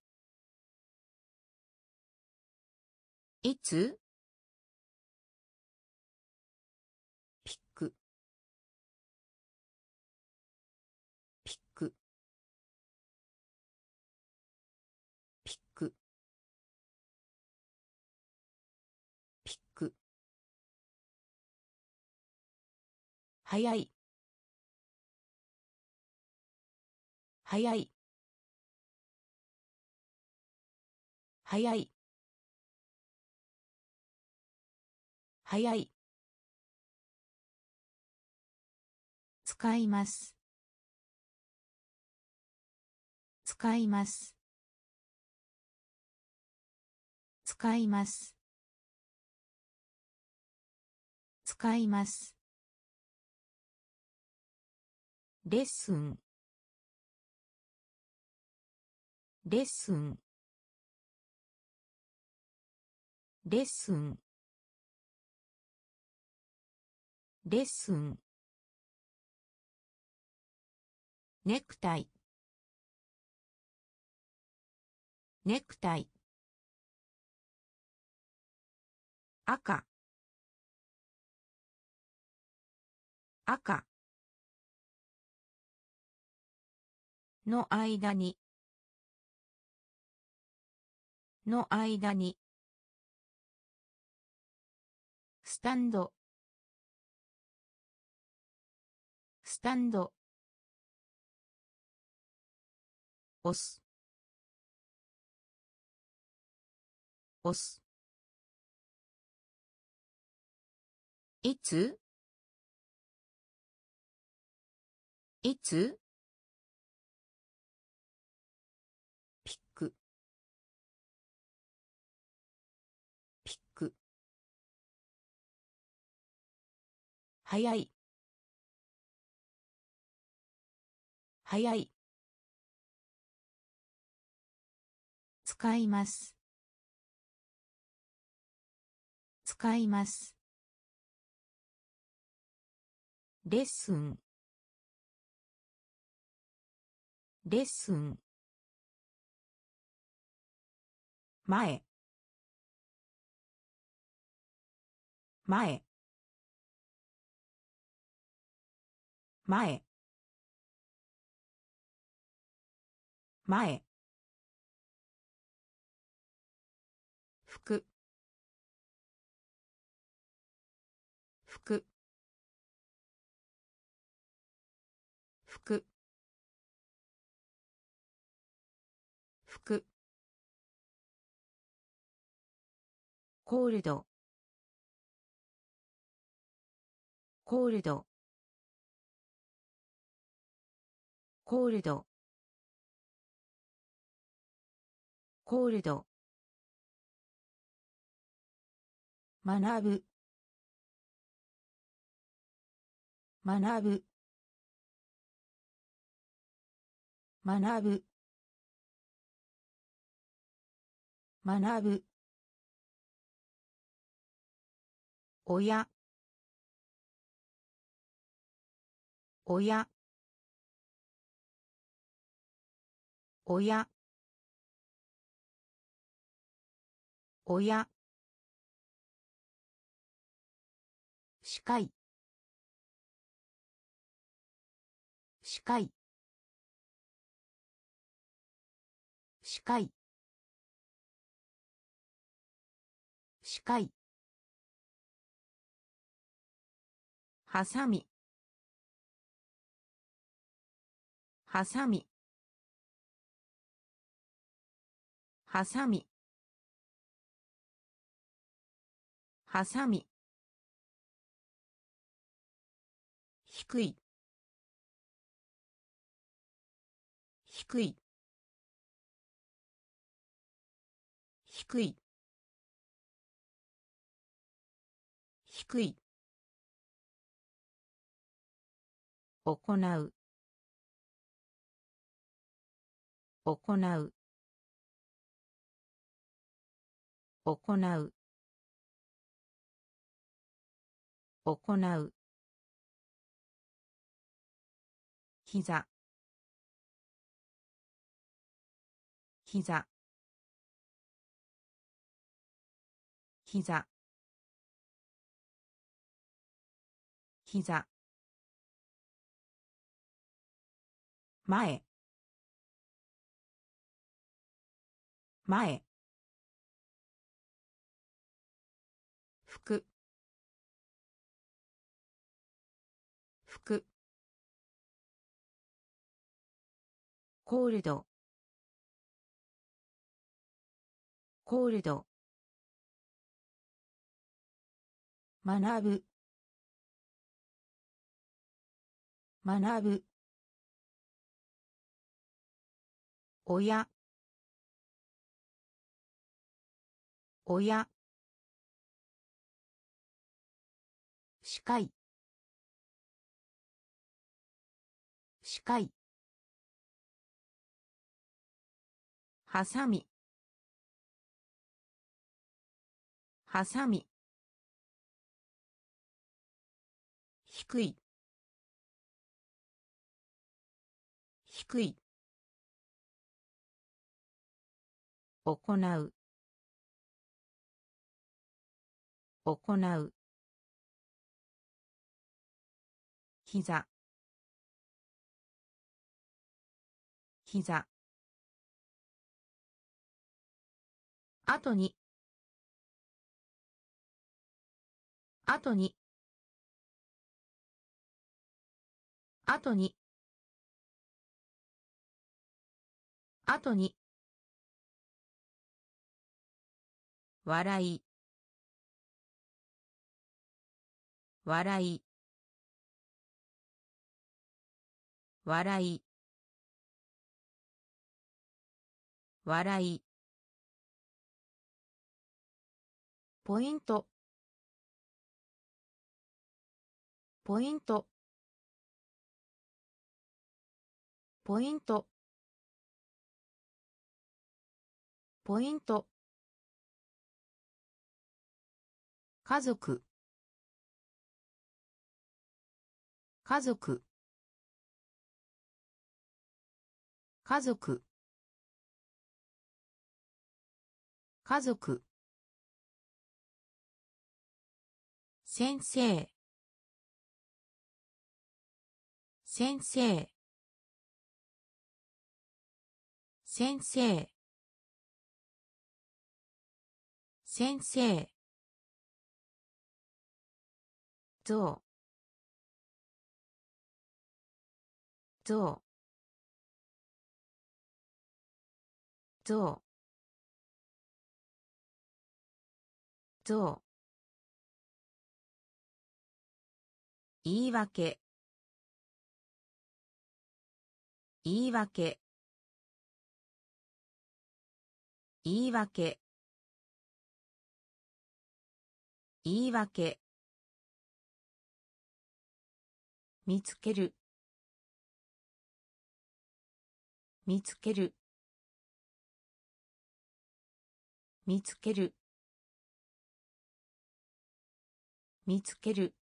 いつピックピックピックピック早い早い早い早い使います使います使います使いますレッスンレッスンレッスンレッスンネクタイネクタイ赤赤の間にの間にスタンドスタンド押す押すいついつピックピック早い早い使います使いますレッスンレッスン前前前前服服服服コールドコールドコールドコールド学ぶ学ぶ学ぶ学ぶ親親親親視界視界視界視界はさみはさみはさみはさみ低い低い低い低い行う行う行う行う膝膝膝膝前前服服コールドコールド学ぶ学ぶ親親視界視界はさみはさみ低い低い行う行う膝膝後に後に後に後に笑い笑い笑い笑いポイントポイントポイントポイント家族家族家族家族先生先生先生先生象象象象言い訳言い訳言い訳言い訳見つける見つける見つける見つける。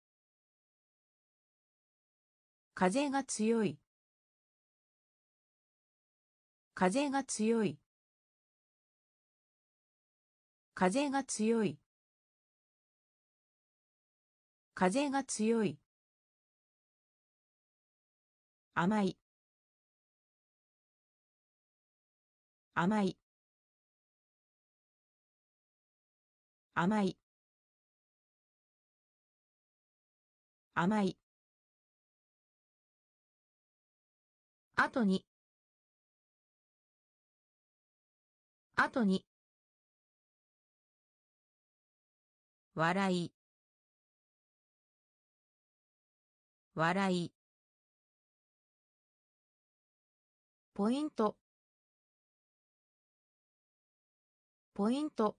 風が強い。風が強い。風が強い。風が強い。甘い。甘い。甘い。甘い。後に。後に。笑い。笑い。ポイント。ポイント。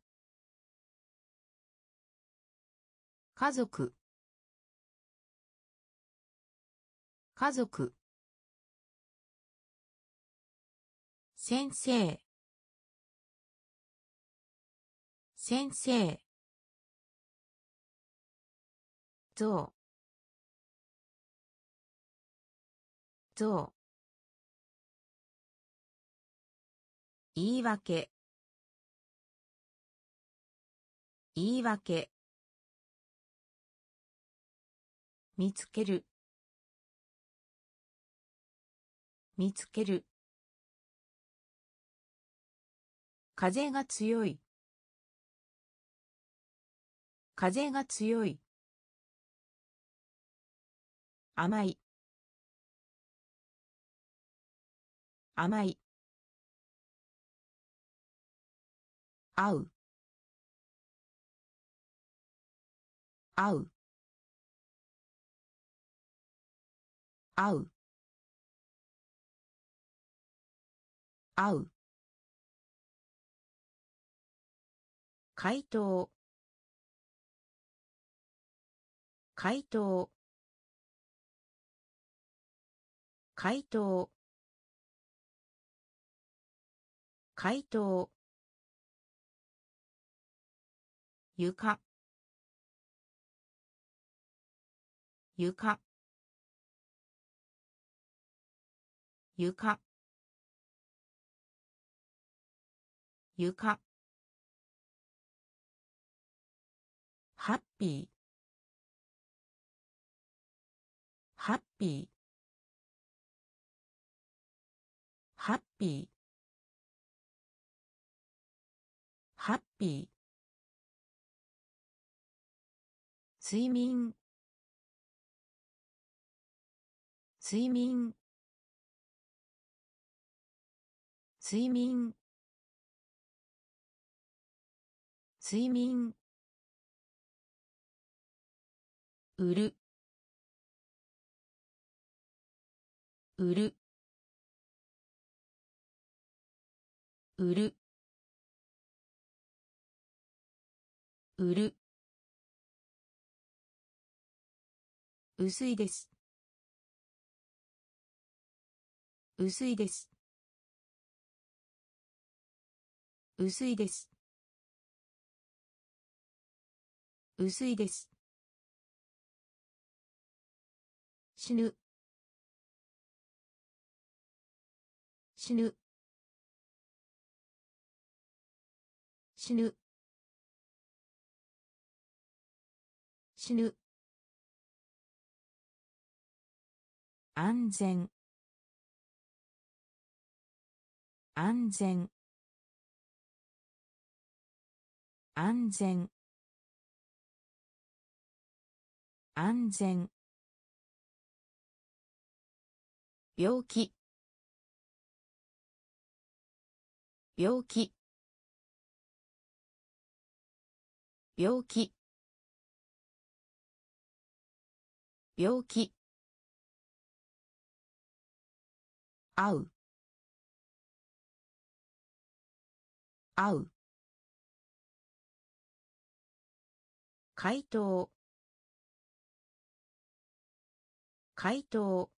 家族。家族。先生。先生。象。象。言い訳。言い訳。見つける。見つける。風が強い。風が強い。甘い。甘い。合う。合う。合う。合う。回答。回答。回答。回答。床。床。床。床。ハッピー。ハッピー。ハッピー。ハッピー。睡眠。睡眠。睡眠。睡眠。売る。売る。売る。売る。薄いです。薄いです。薄いです。薄いです。死ぬ。死ぬ。死ぬ。死ぬ。安全。安全。安全。安全。病気。病気。病気。病気。合う。合う。回答。回答。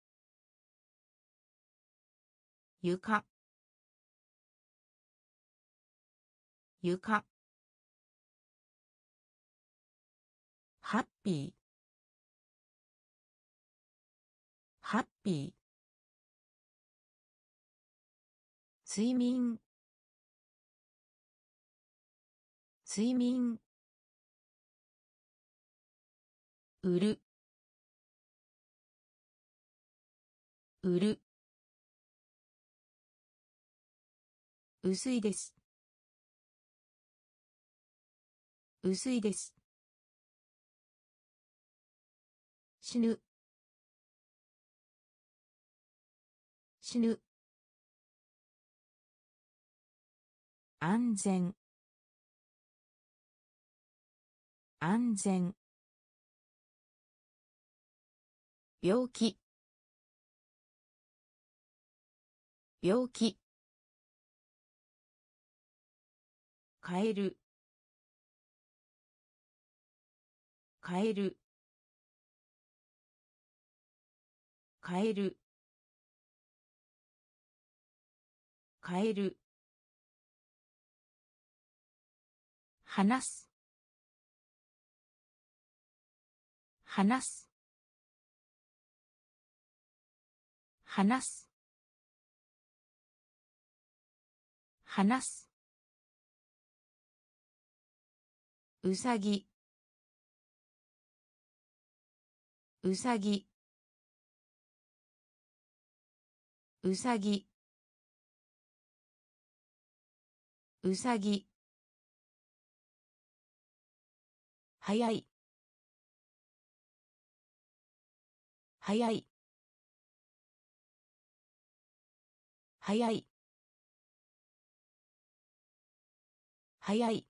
床。床。 ハッピーハッピー睡眠睡眠売る売る薄いです薄いです死ぬ死ぬ安全安全病気病気変える変える変える変える話す話す話す話すうさぎうさぎうさぎうさぎ早い早い早い早い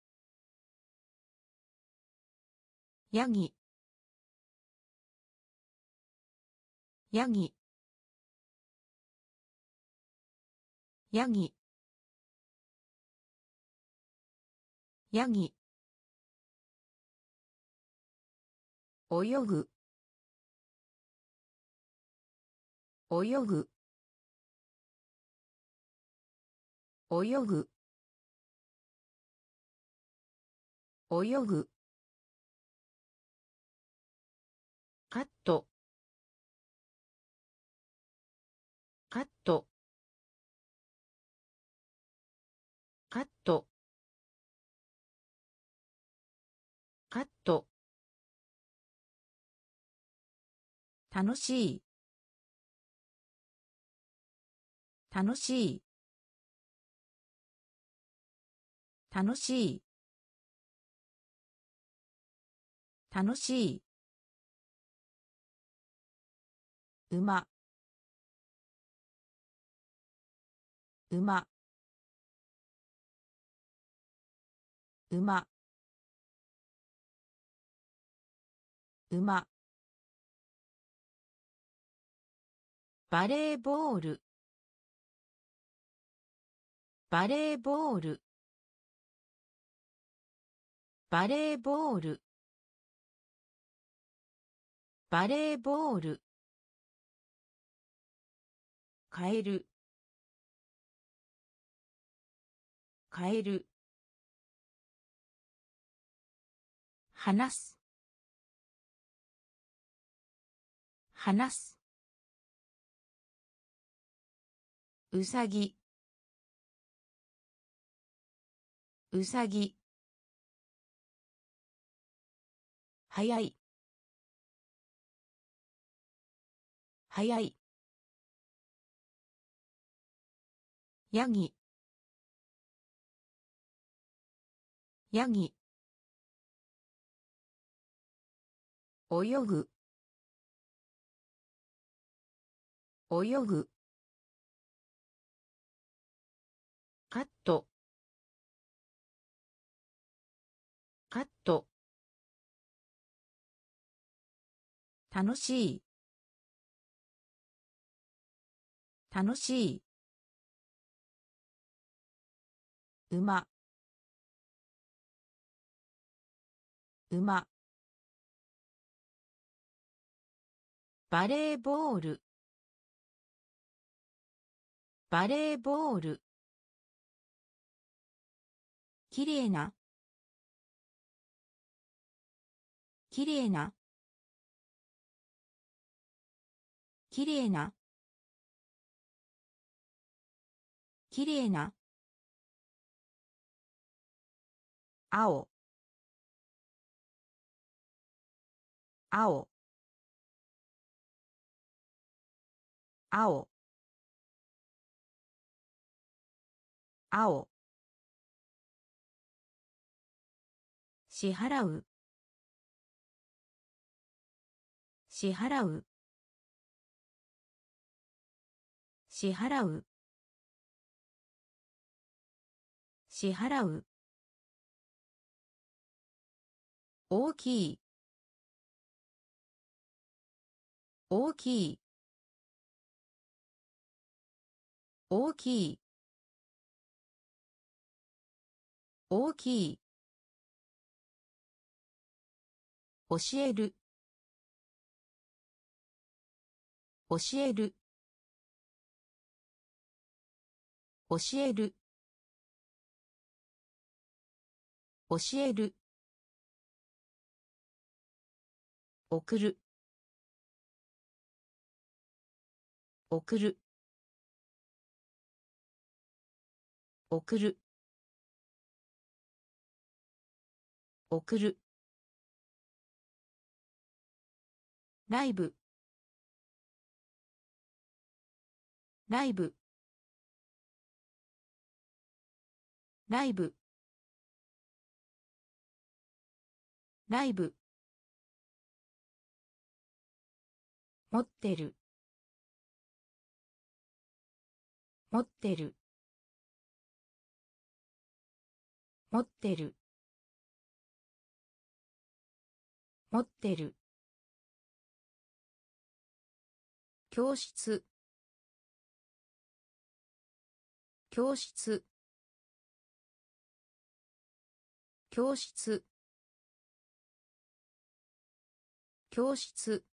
ヤギヤギヤギヤギ泳ぐ泳ぐ泳ぐ泳ぐカットカットカットカット楽しい楽しい楽しい楽しい馬馬馬馬バレーボールバレーボールバレーボールバレーボール変える変える話す話すうさぎうさぎ早い早いヤギヤギ泳ぐ泳ぐカットカット楽しい楽しい馬馬バレーボールバレーボールきれいなきれいなきれいなきれいな青青青青支払う支払う支払う支払う大きい大きい大きい大きい教える教える教える教える送る送る送る送るライブライブライブライブ持ってる持ってる持ってる持ってる教室教室教室教室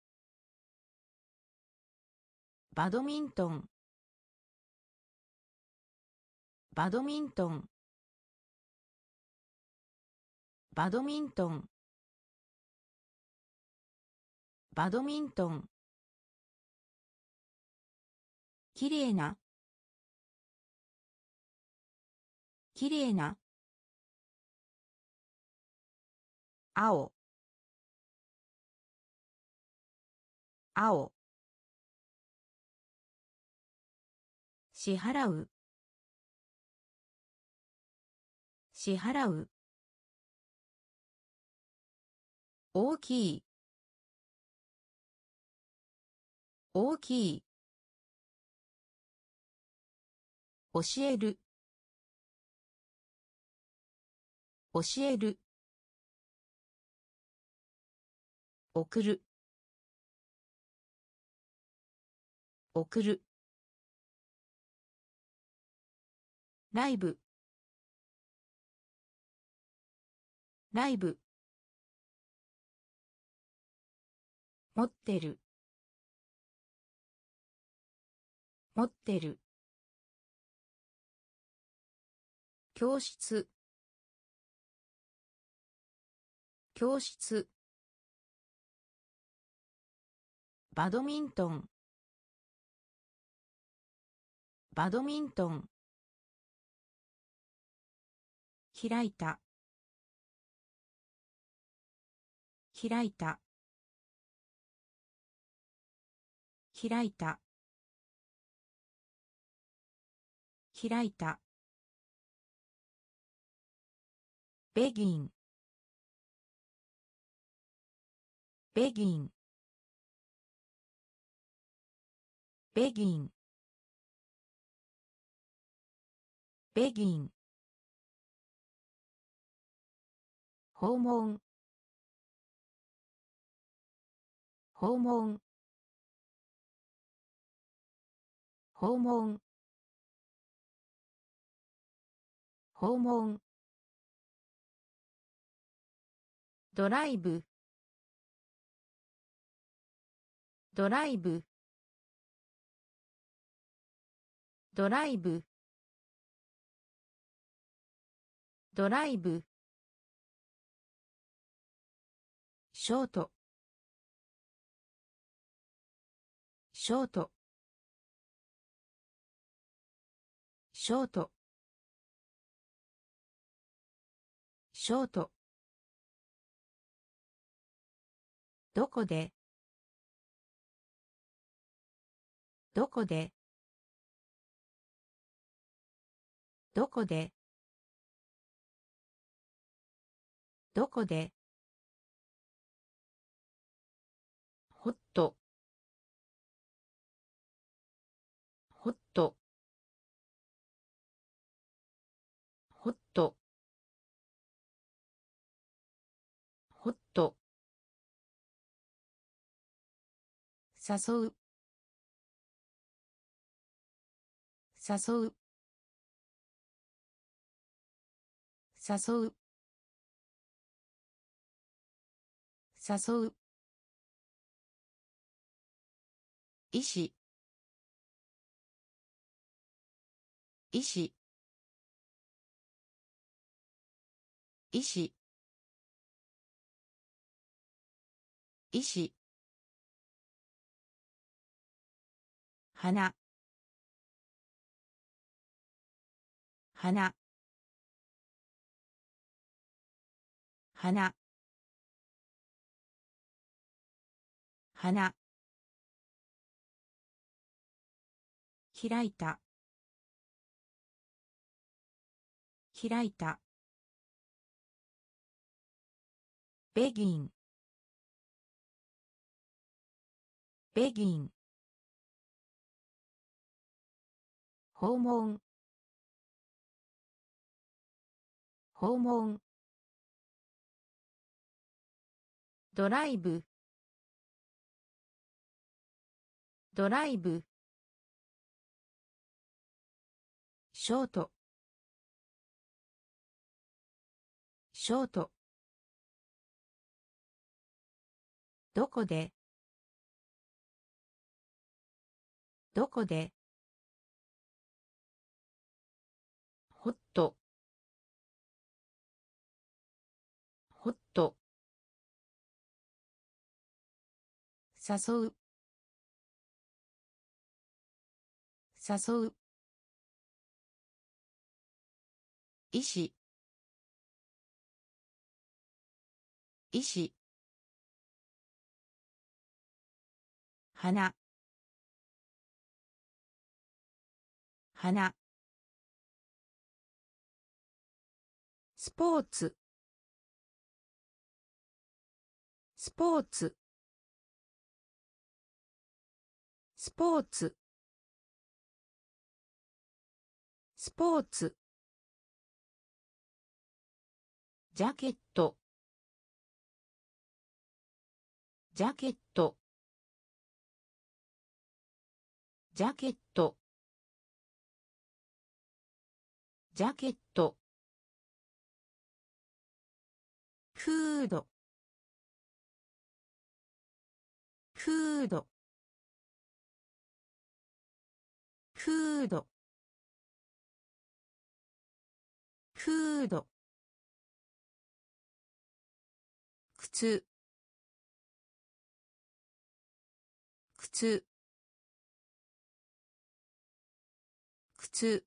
バドミントンバドミントンバドミントンバドミントンきれいなきれいな青青支払う支払う大きい大きい教える教える送る送るライブライブ持ってる持ってる教室教室バドミントンバドミントン開いた開いた開いた開いたベギンベギンベギンベギン訪問訪問訪問訪問ドライブドライブドライブドライブショートショートショートショートどこでどこでどこでどこでホットホットホットホット誘う誘う誘う誘う医師医師医師医師花花花花開いた開いたベギンベギン訪問訪問ドライブドライブショートショートどこでどこでホットホット誘う誘う医師医師花花スポーツスポーツスポーツスポーツジャケットジャケットジャケットジャケットフードフードフードフード靴靴靴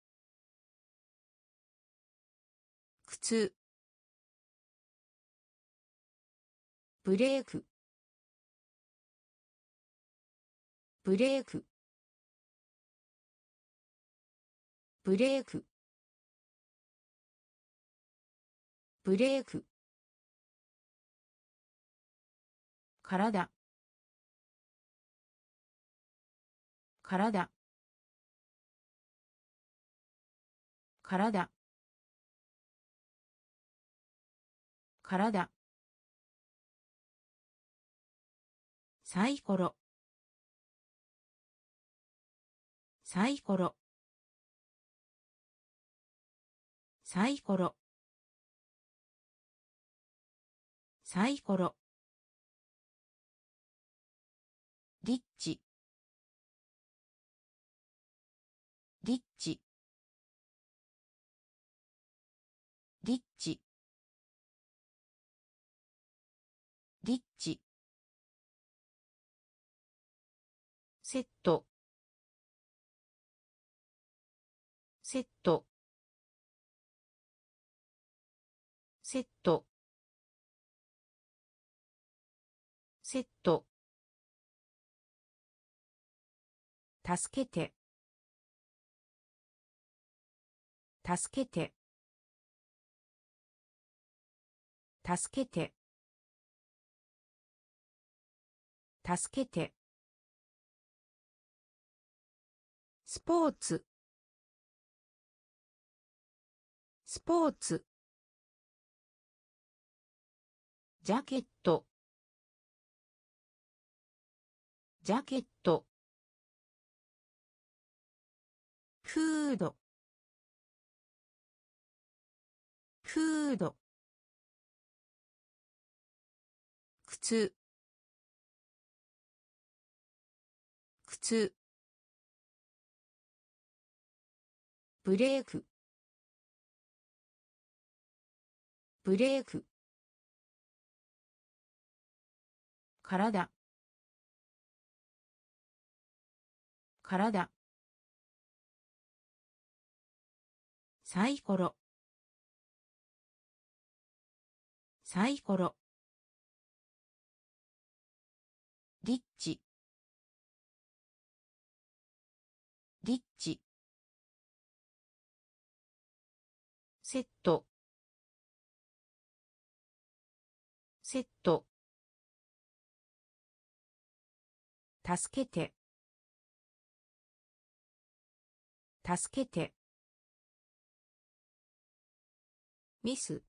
靴ブレークブレークブレークブレーク体体体体サイコロサイコロサイコロサイコロリッチリッチリッチリッチ、セット、セット、セット、セット、助けて、助けて、助けて、助けて、スポーツ、スポーツ、ジャケット、ジャケット、フード、フード、靴、靴、ブレーク、ブレーク、体、体、サイコロ、サイコロ、リッチ、リッチ、セット、セット、助けて、助けて、ミス、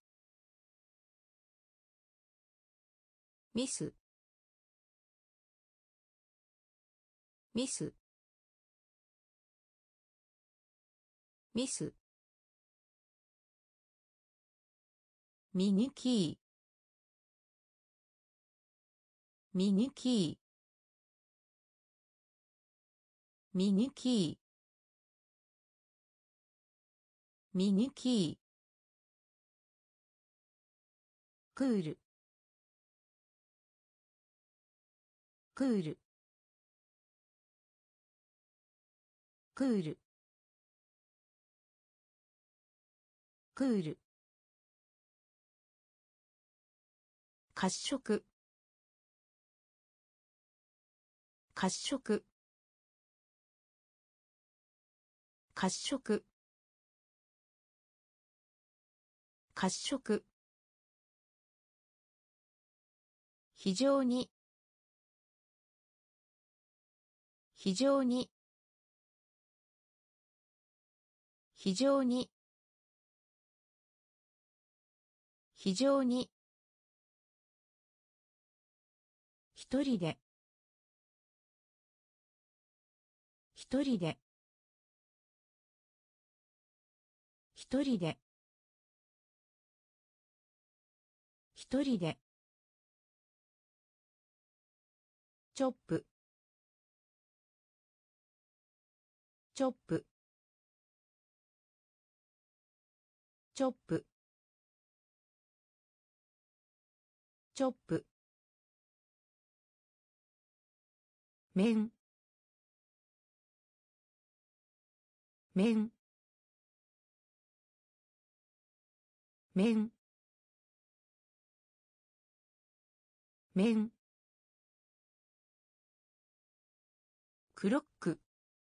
ミス、ミス、ミス、ミニキー、ミニキー、ミニキー、ミニキー、クール、クール、クール、クール、褐色、褐色、褐色、褐色、非常に、非常に、非常に、非常に、一人で、一人で、一人で、一人で、チョップ、チョップ、チョップ、チョップ、面、面、面、面、クロック、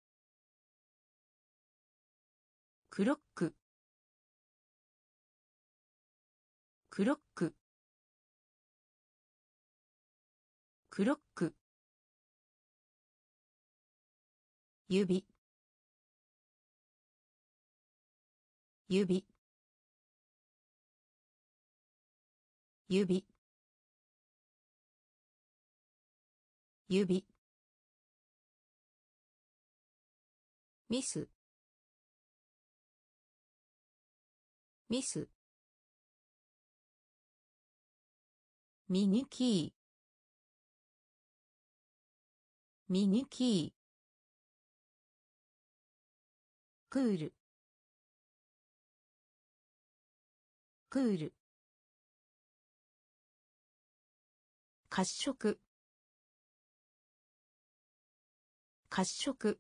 クロック、クロック、クロック、指、指、指、指、ミス、ミス、ミニキー、ミニキー、クール、クール、 褐色褐色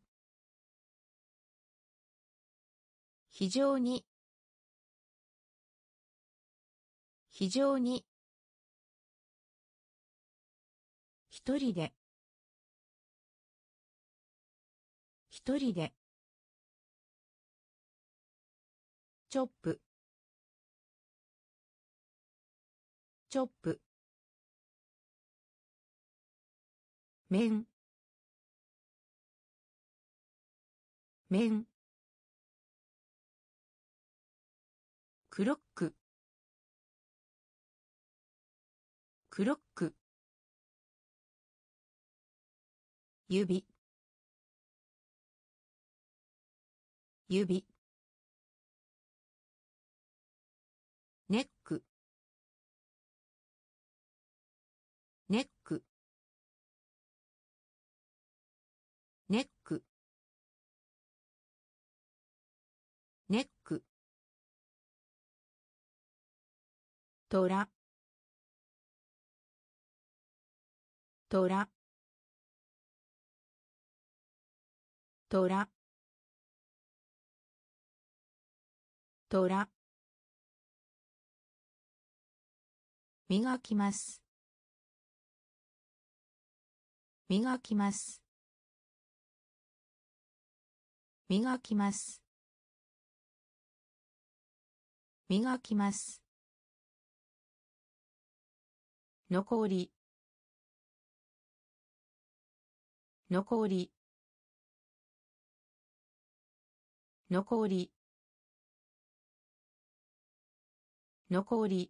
非常に非常に一人で一人でチョップチョップ面面クロッククロック指指ネックネックネックネックトラトラトラトラ磨きます磨きます磨きます磨きます残り残り残り残り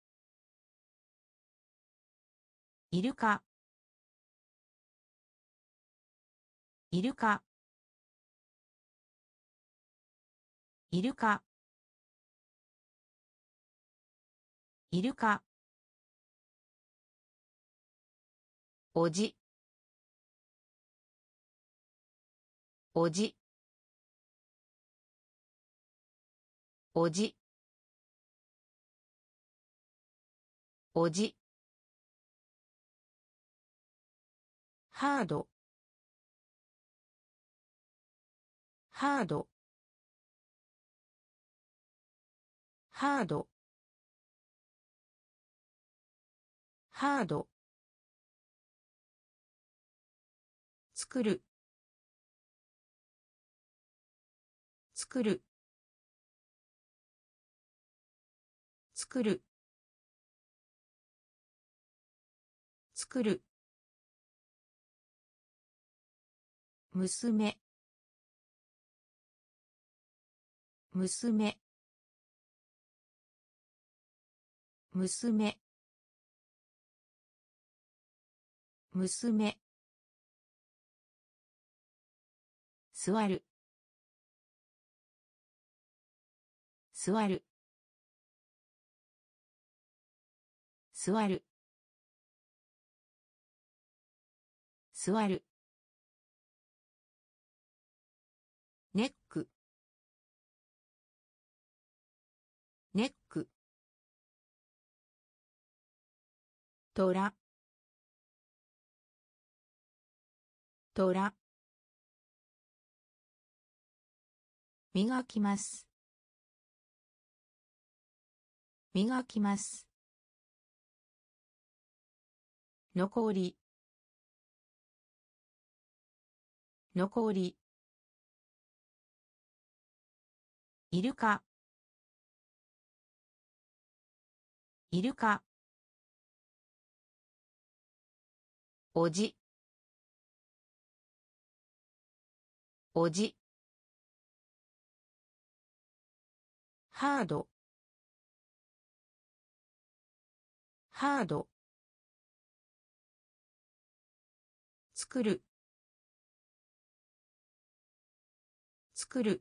イルカイルカイルカイルカおじおじおじおじハードハードハードハード作る作る作る作る娘娘娘娘座る座る座る座るネックネックトラトラ磨きます磨きます残り残りイルカイルカおじおじハードハード作る作る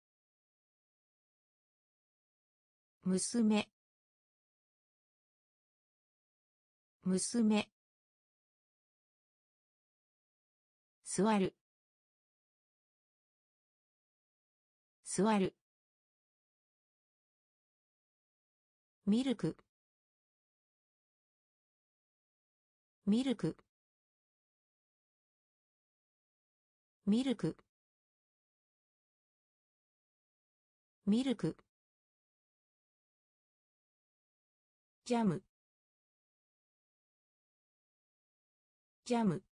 娘娘座る座るミルクミルクミルクミルクジャムジャム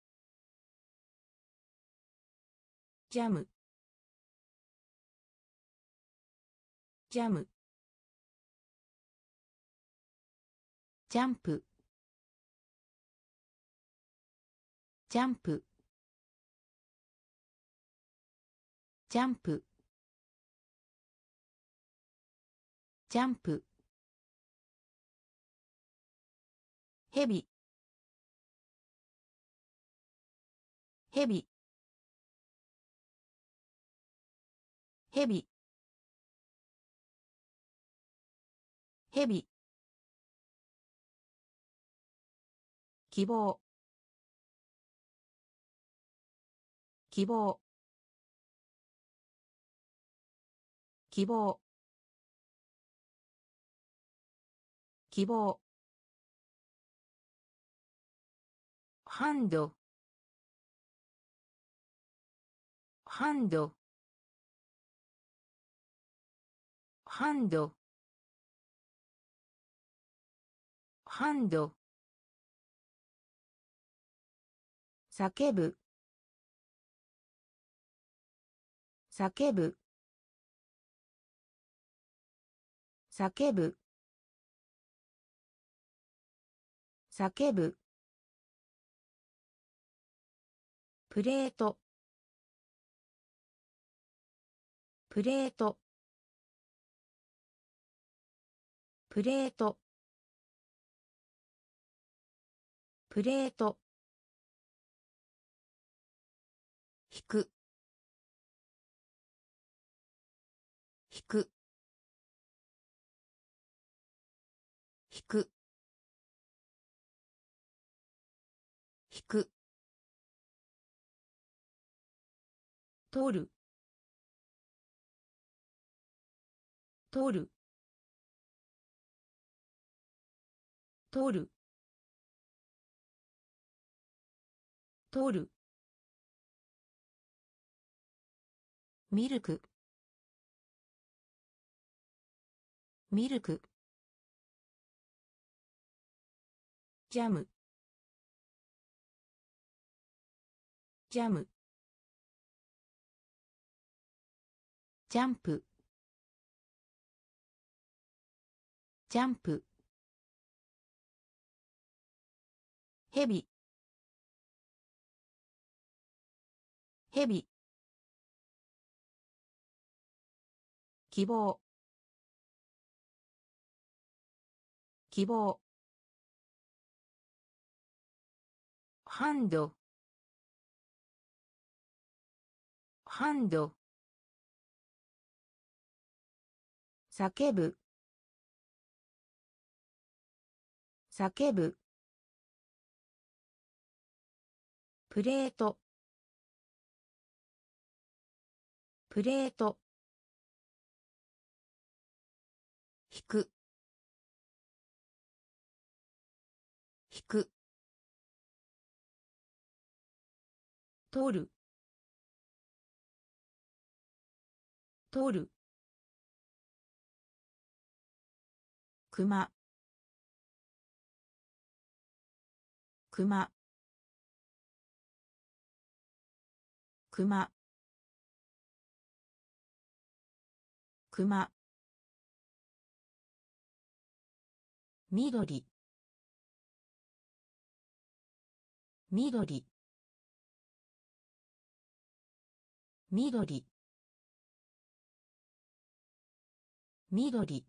ジャムジャムジャンプジャンプジャンプジャンプヘビヘビヘビヘビ希望希望希望希望ハンドハンドハンドハンド叫ぶ叫ぶ叫ぶ叫ぶプレートプレートプレートプレート引く引く引く引く取る取る取る取るミルクミルクジャムジャムジャンプジャンプヘビヘビ希望希望ハンドハンド叫ぶ叫ぶプレートプレート引く引く取る取るクマクマクマクマ緑緑緑緑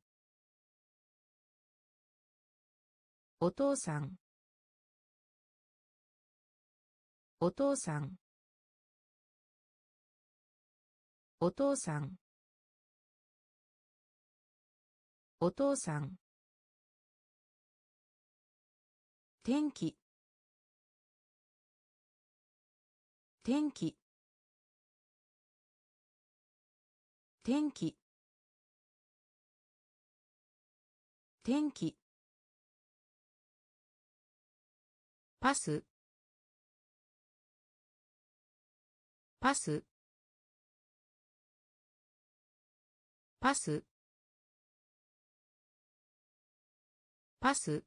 お父さんお父さんお父さんお父さん天気天気天気天気パスパスパスパス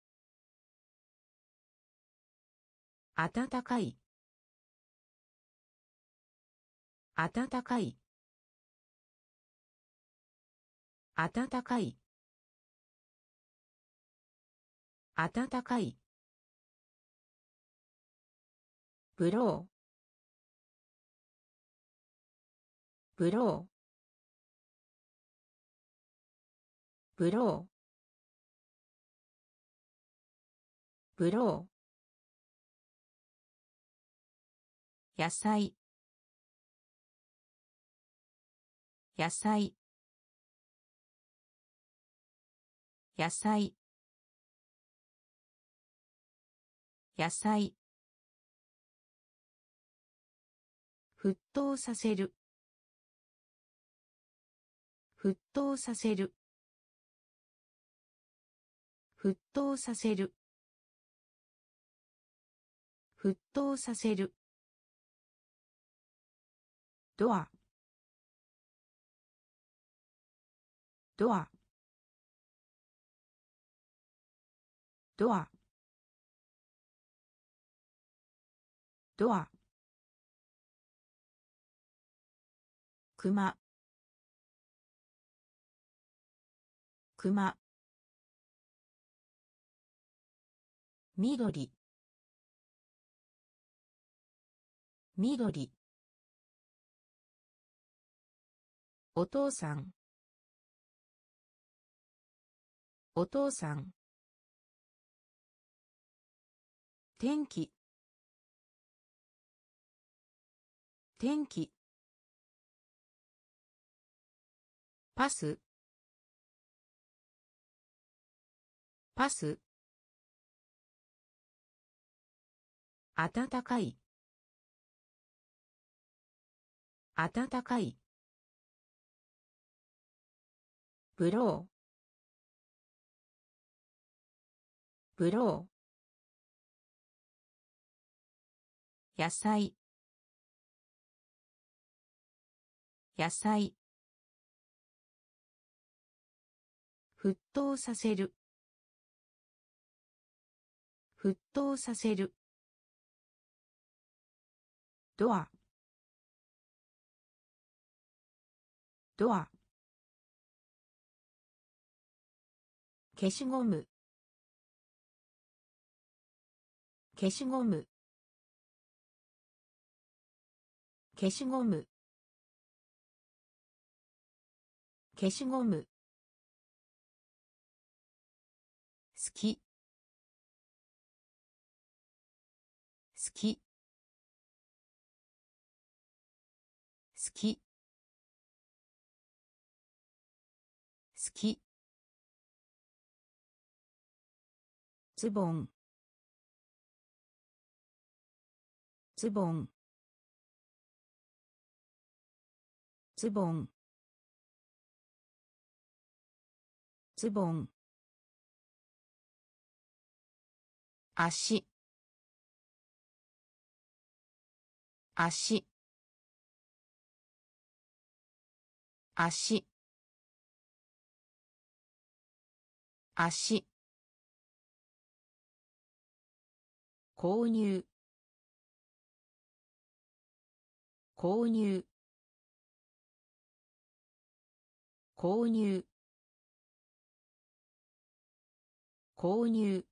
暖かい暖かい暖かい暖かいブローブローブローブロー野菜野菜野菜野菜沸騰させる沸騰させる沸騰させる沸騰させるドアドアドアドアクマクマ緑緑お父さんお父さん天気天気パスパス暖かい暖かいブローブロー野菜野菜沸騰させる沸騰させるドアドア消しゴム消しゴム消しゴム消しゴム好き好き好き好きズボンズボンズボンズボン足足足足購入購入購入購入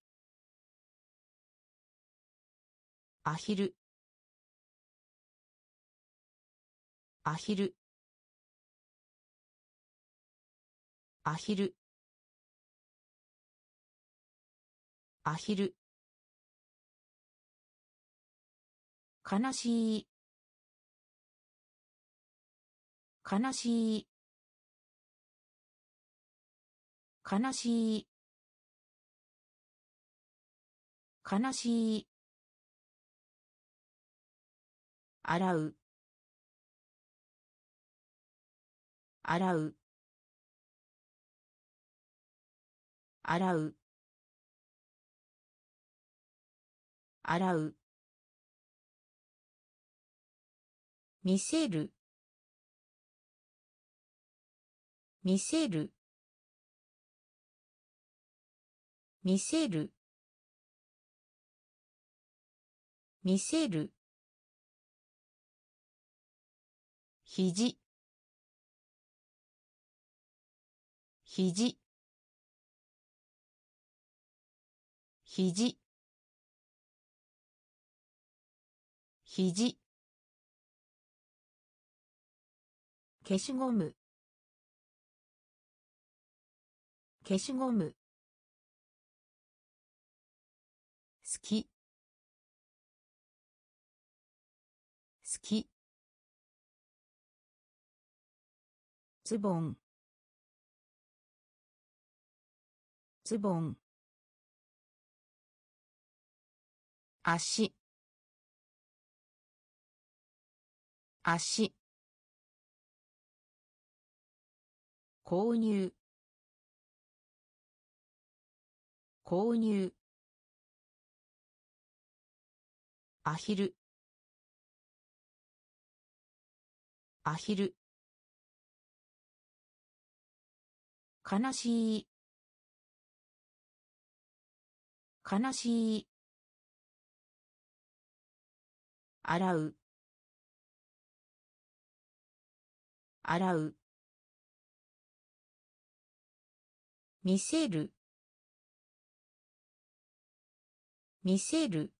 アヒルアヒルアヒルアヒル悲しい悲しい悲しい悲しい洗う洗う洗う洗う、見せる、見せる、見せる、見せる、肘、肘、肘、肘、消しゴム、消しゴム、好き、好き、ズボン、ズボン、足、足、購入、購入、アヒル、アヒル、悲しい、悲しい、洗う、洗う、見せる、見せる、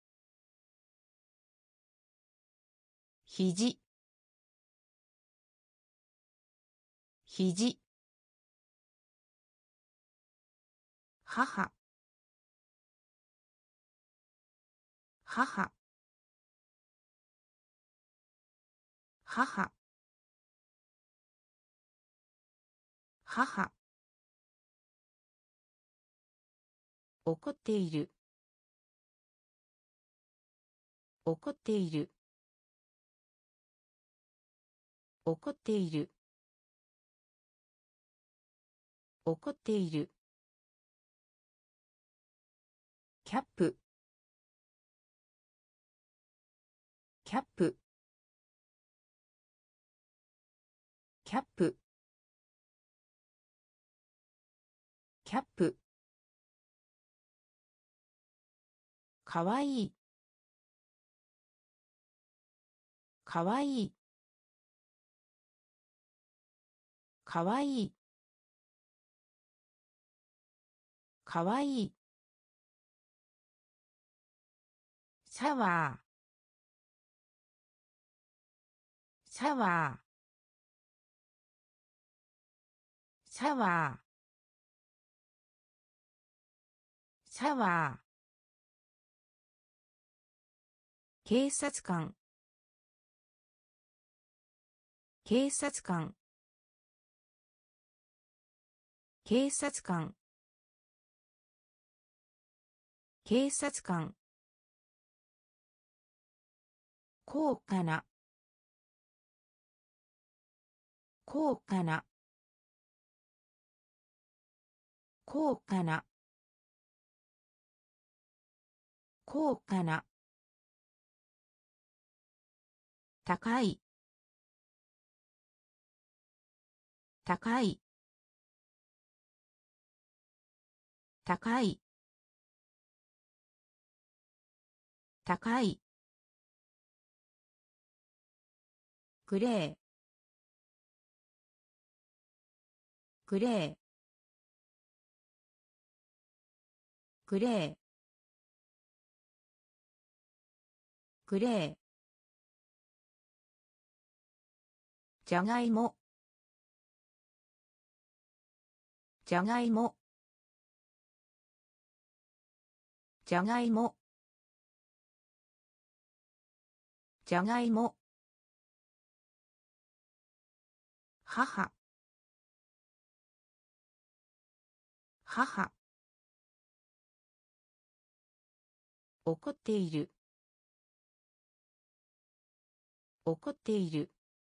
肘、肘、母、母、母、母、怒っている、怒っている、怒っている、怒っている、キャップ、キャップ、キャップ、キャップ、かわいい、かわいい、かわいい、かわいい、シャワー、シャワー、シャワー、シャワー、警察官、警察官、警察官、警察官、高価な、高価な、高価な、高価な、高い、高い、高い、高い、グレー、グレー、グレー、グレー、じゃがいも、じゃがいも、じゃがいも、じゃがいも、母、母、怒っている、怒っている、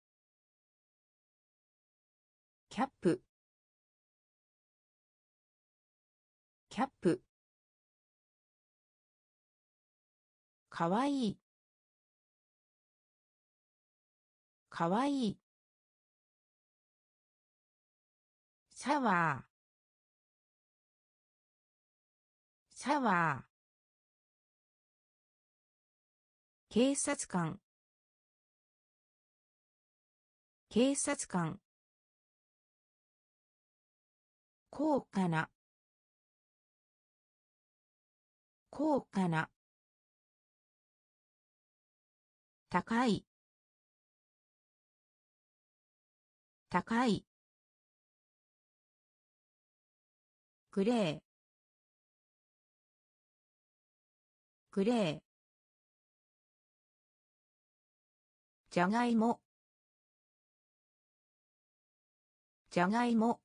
キャップ、キャップ、 かわいいかわいいシャワーシャワー警察官警察官高価な高価な高い高いグレーグレーじゃがいもじゃがいも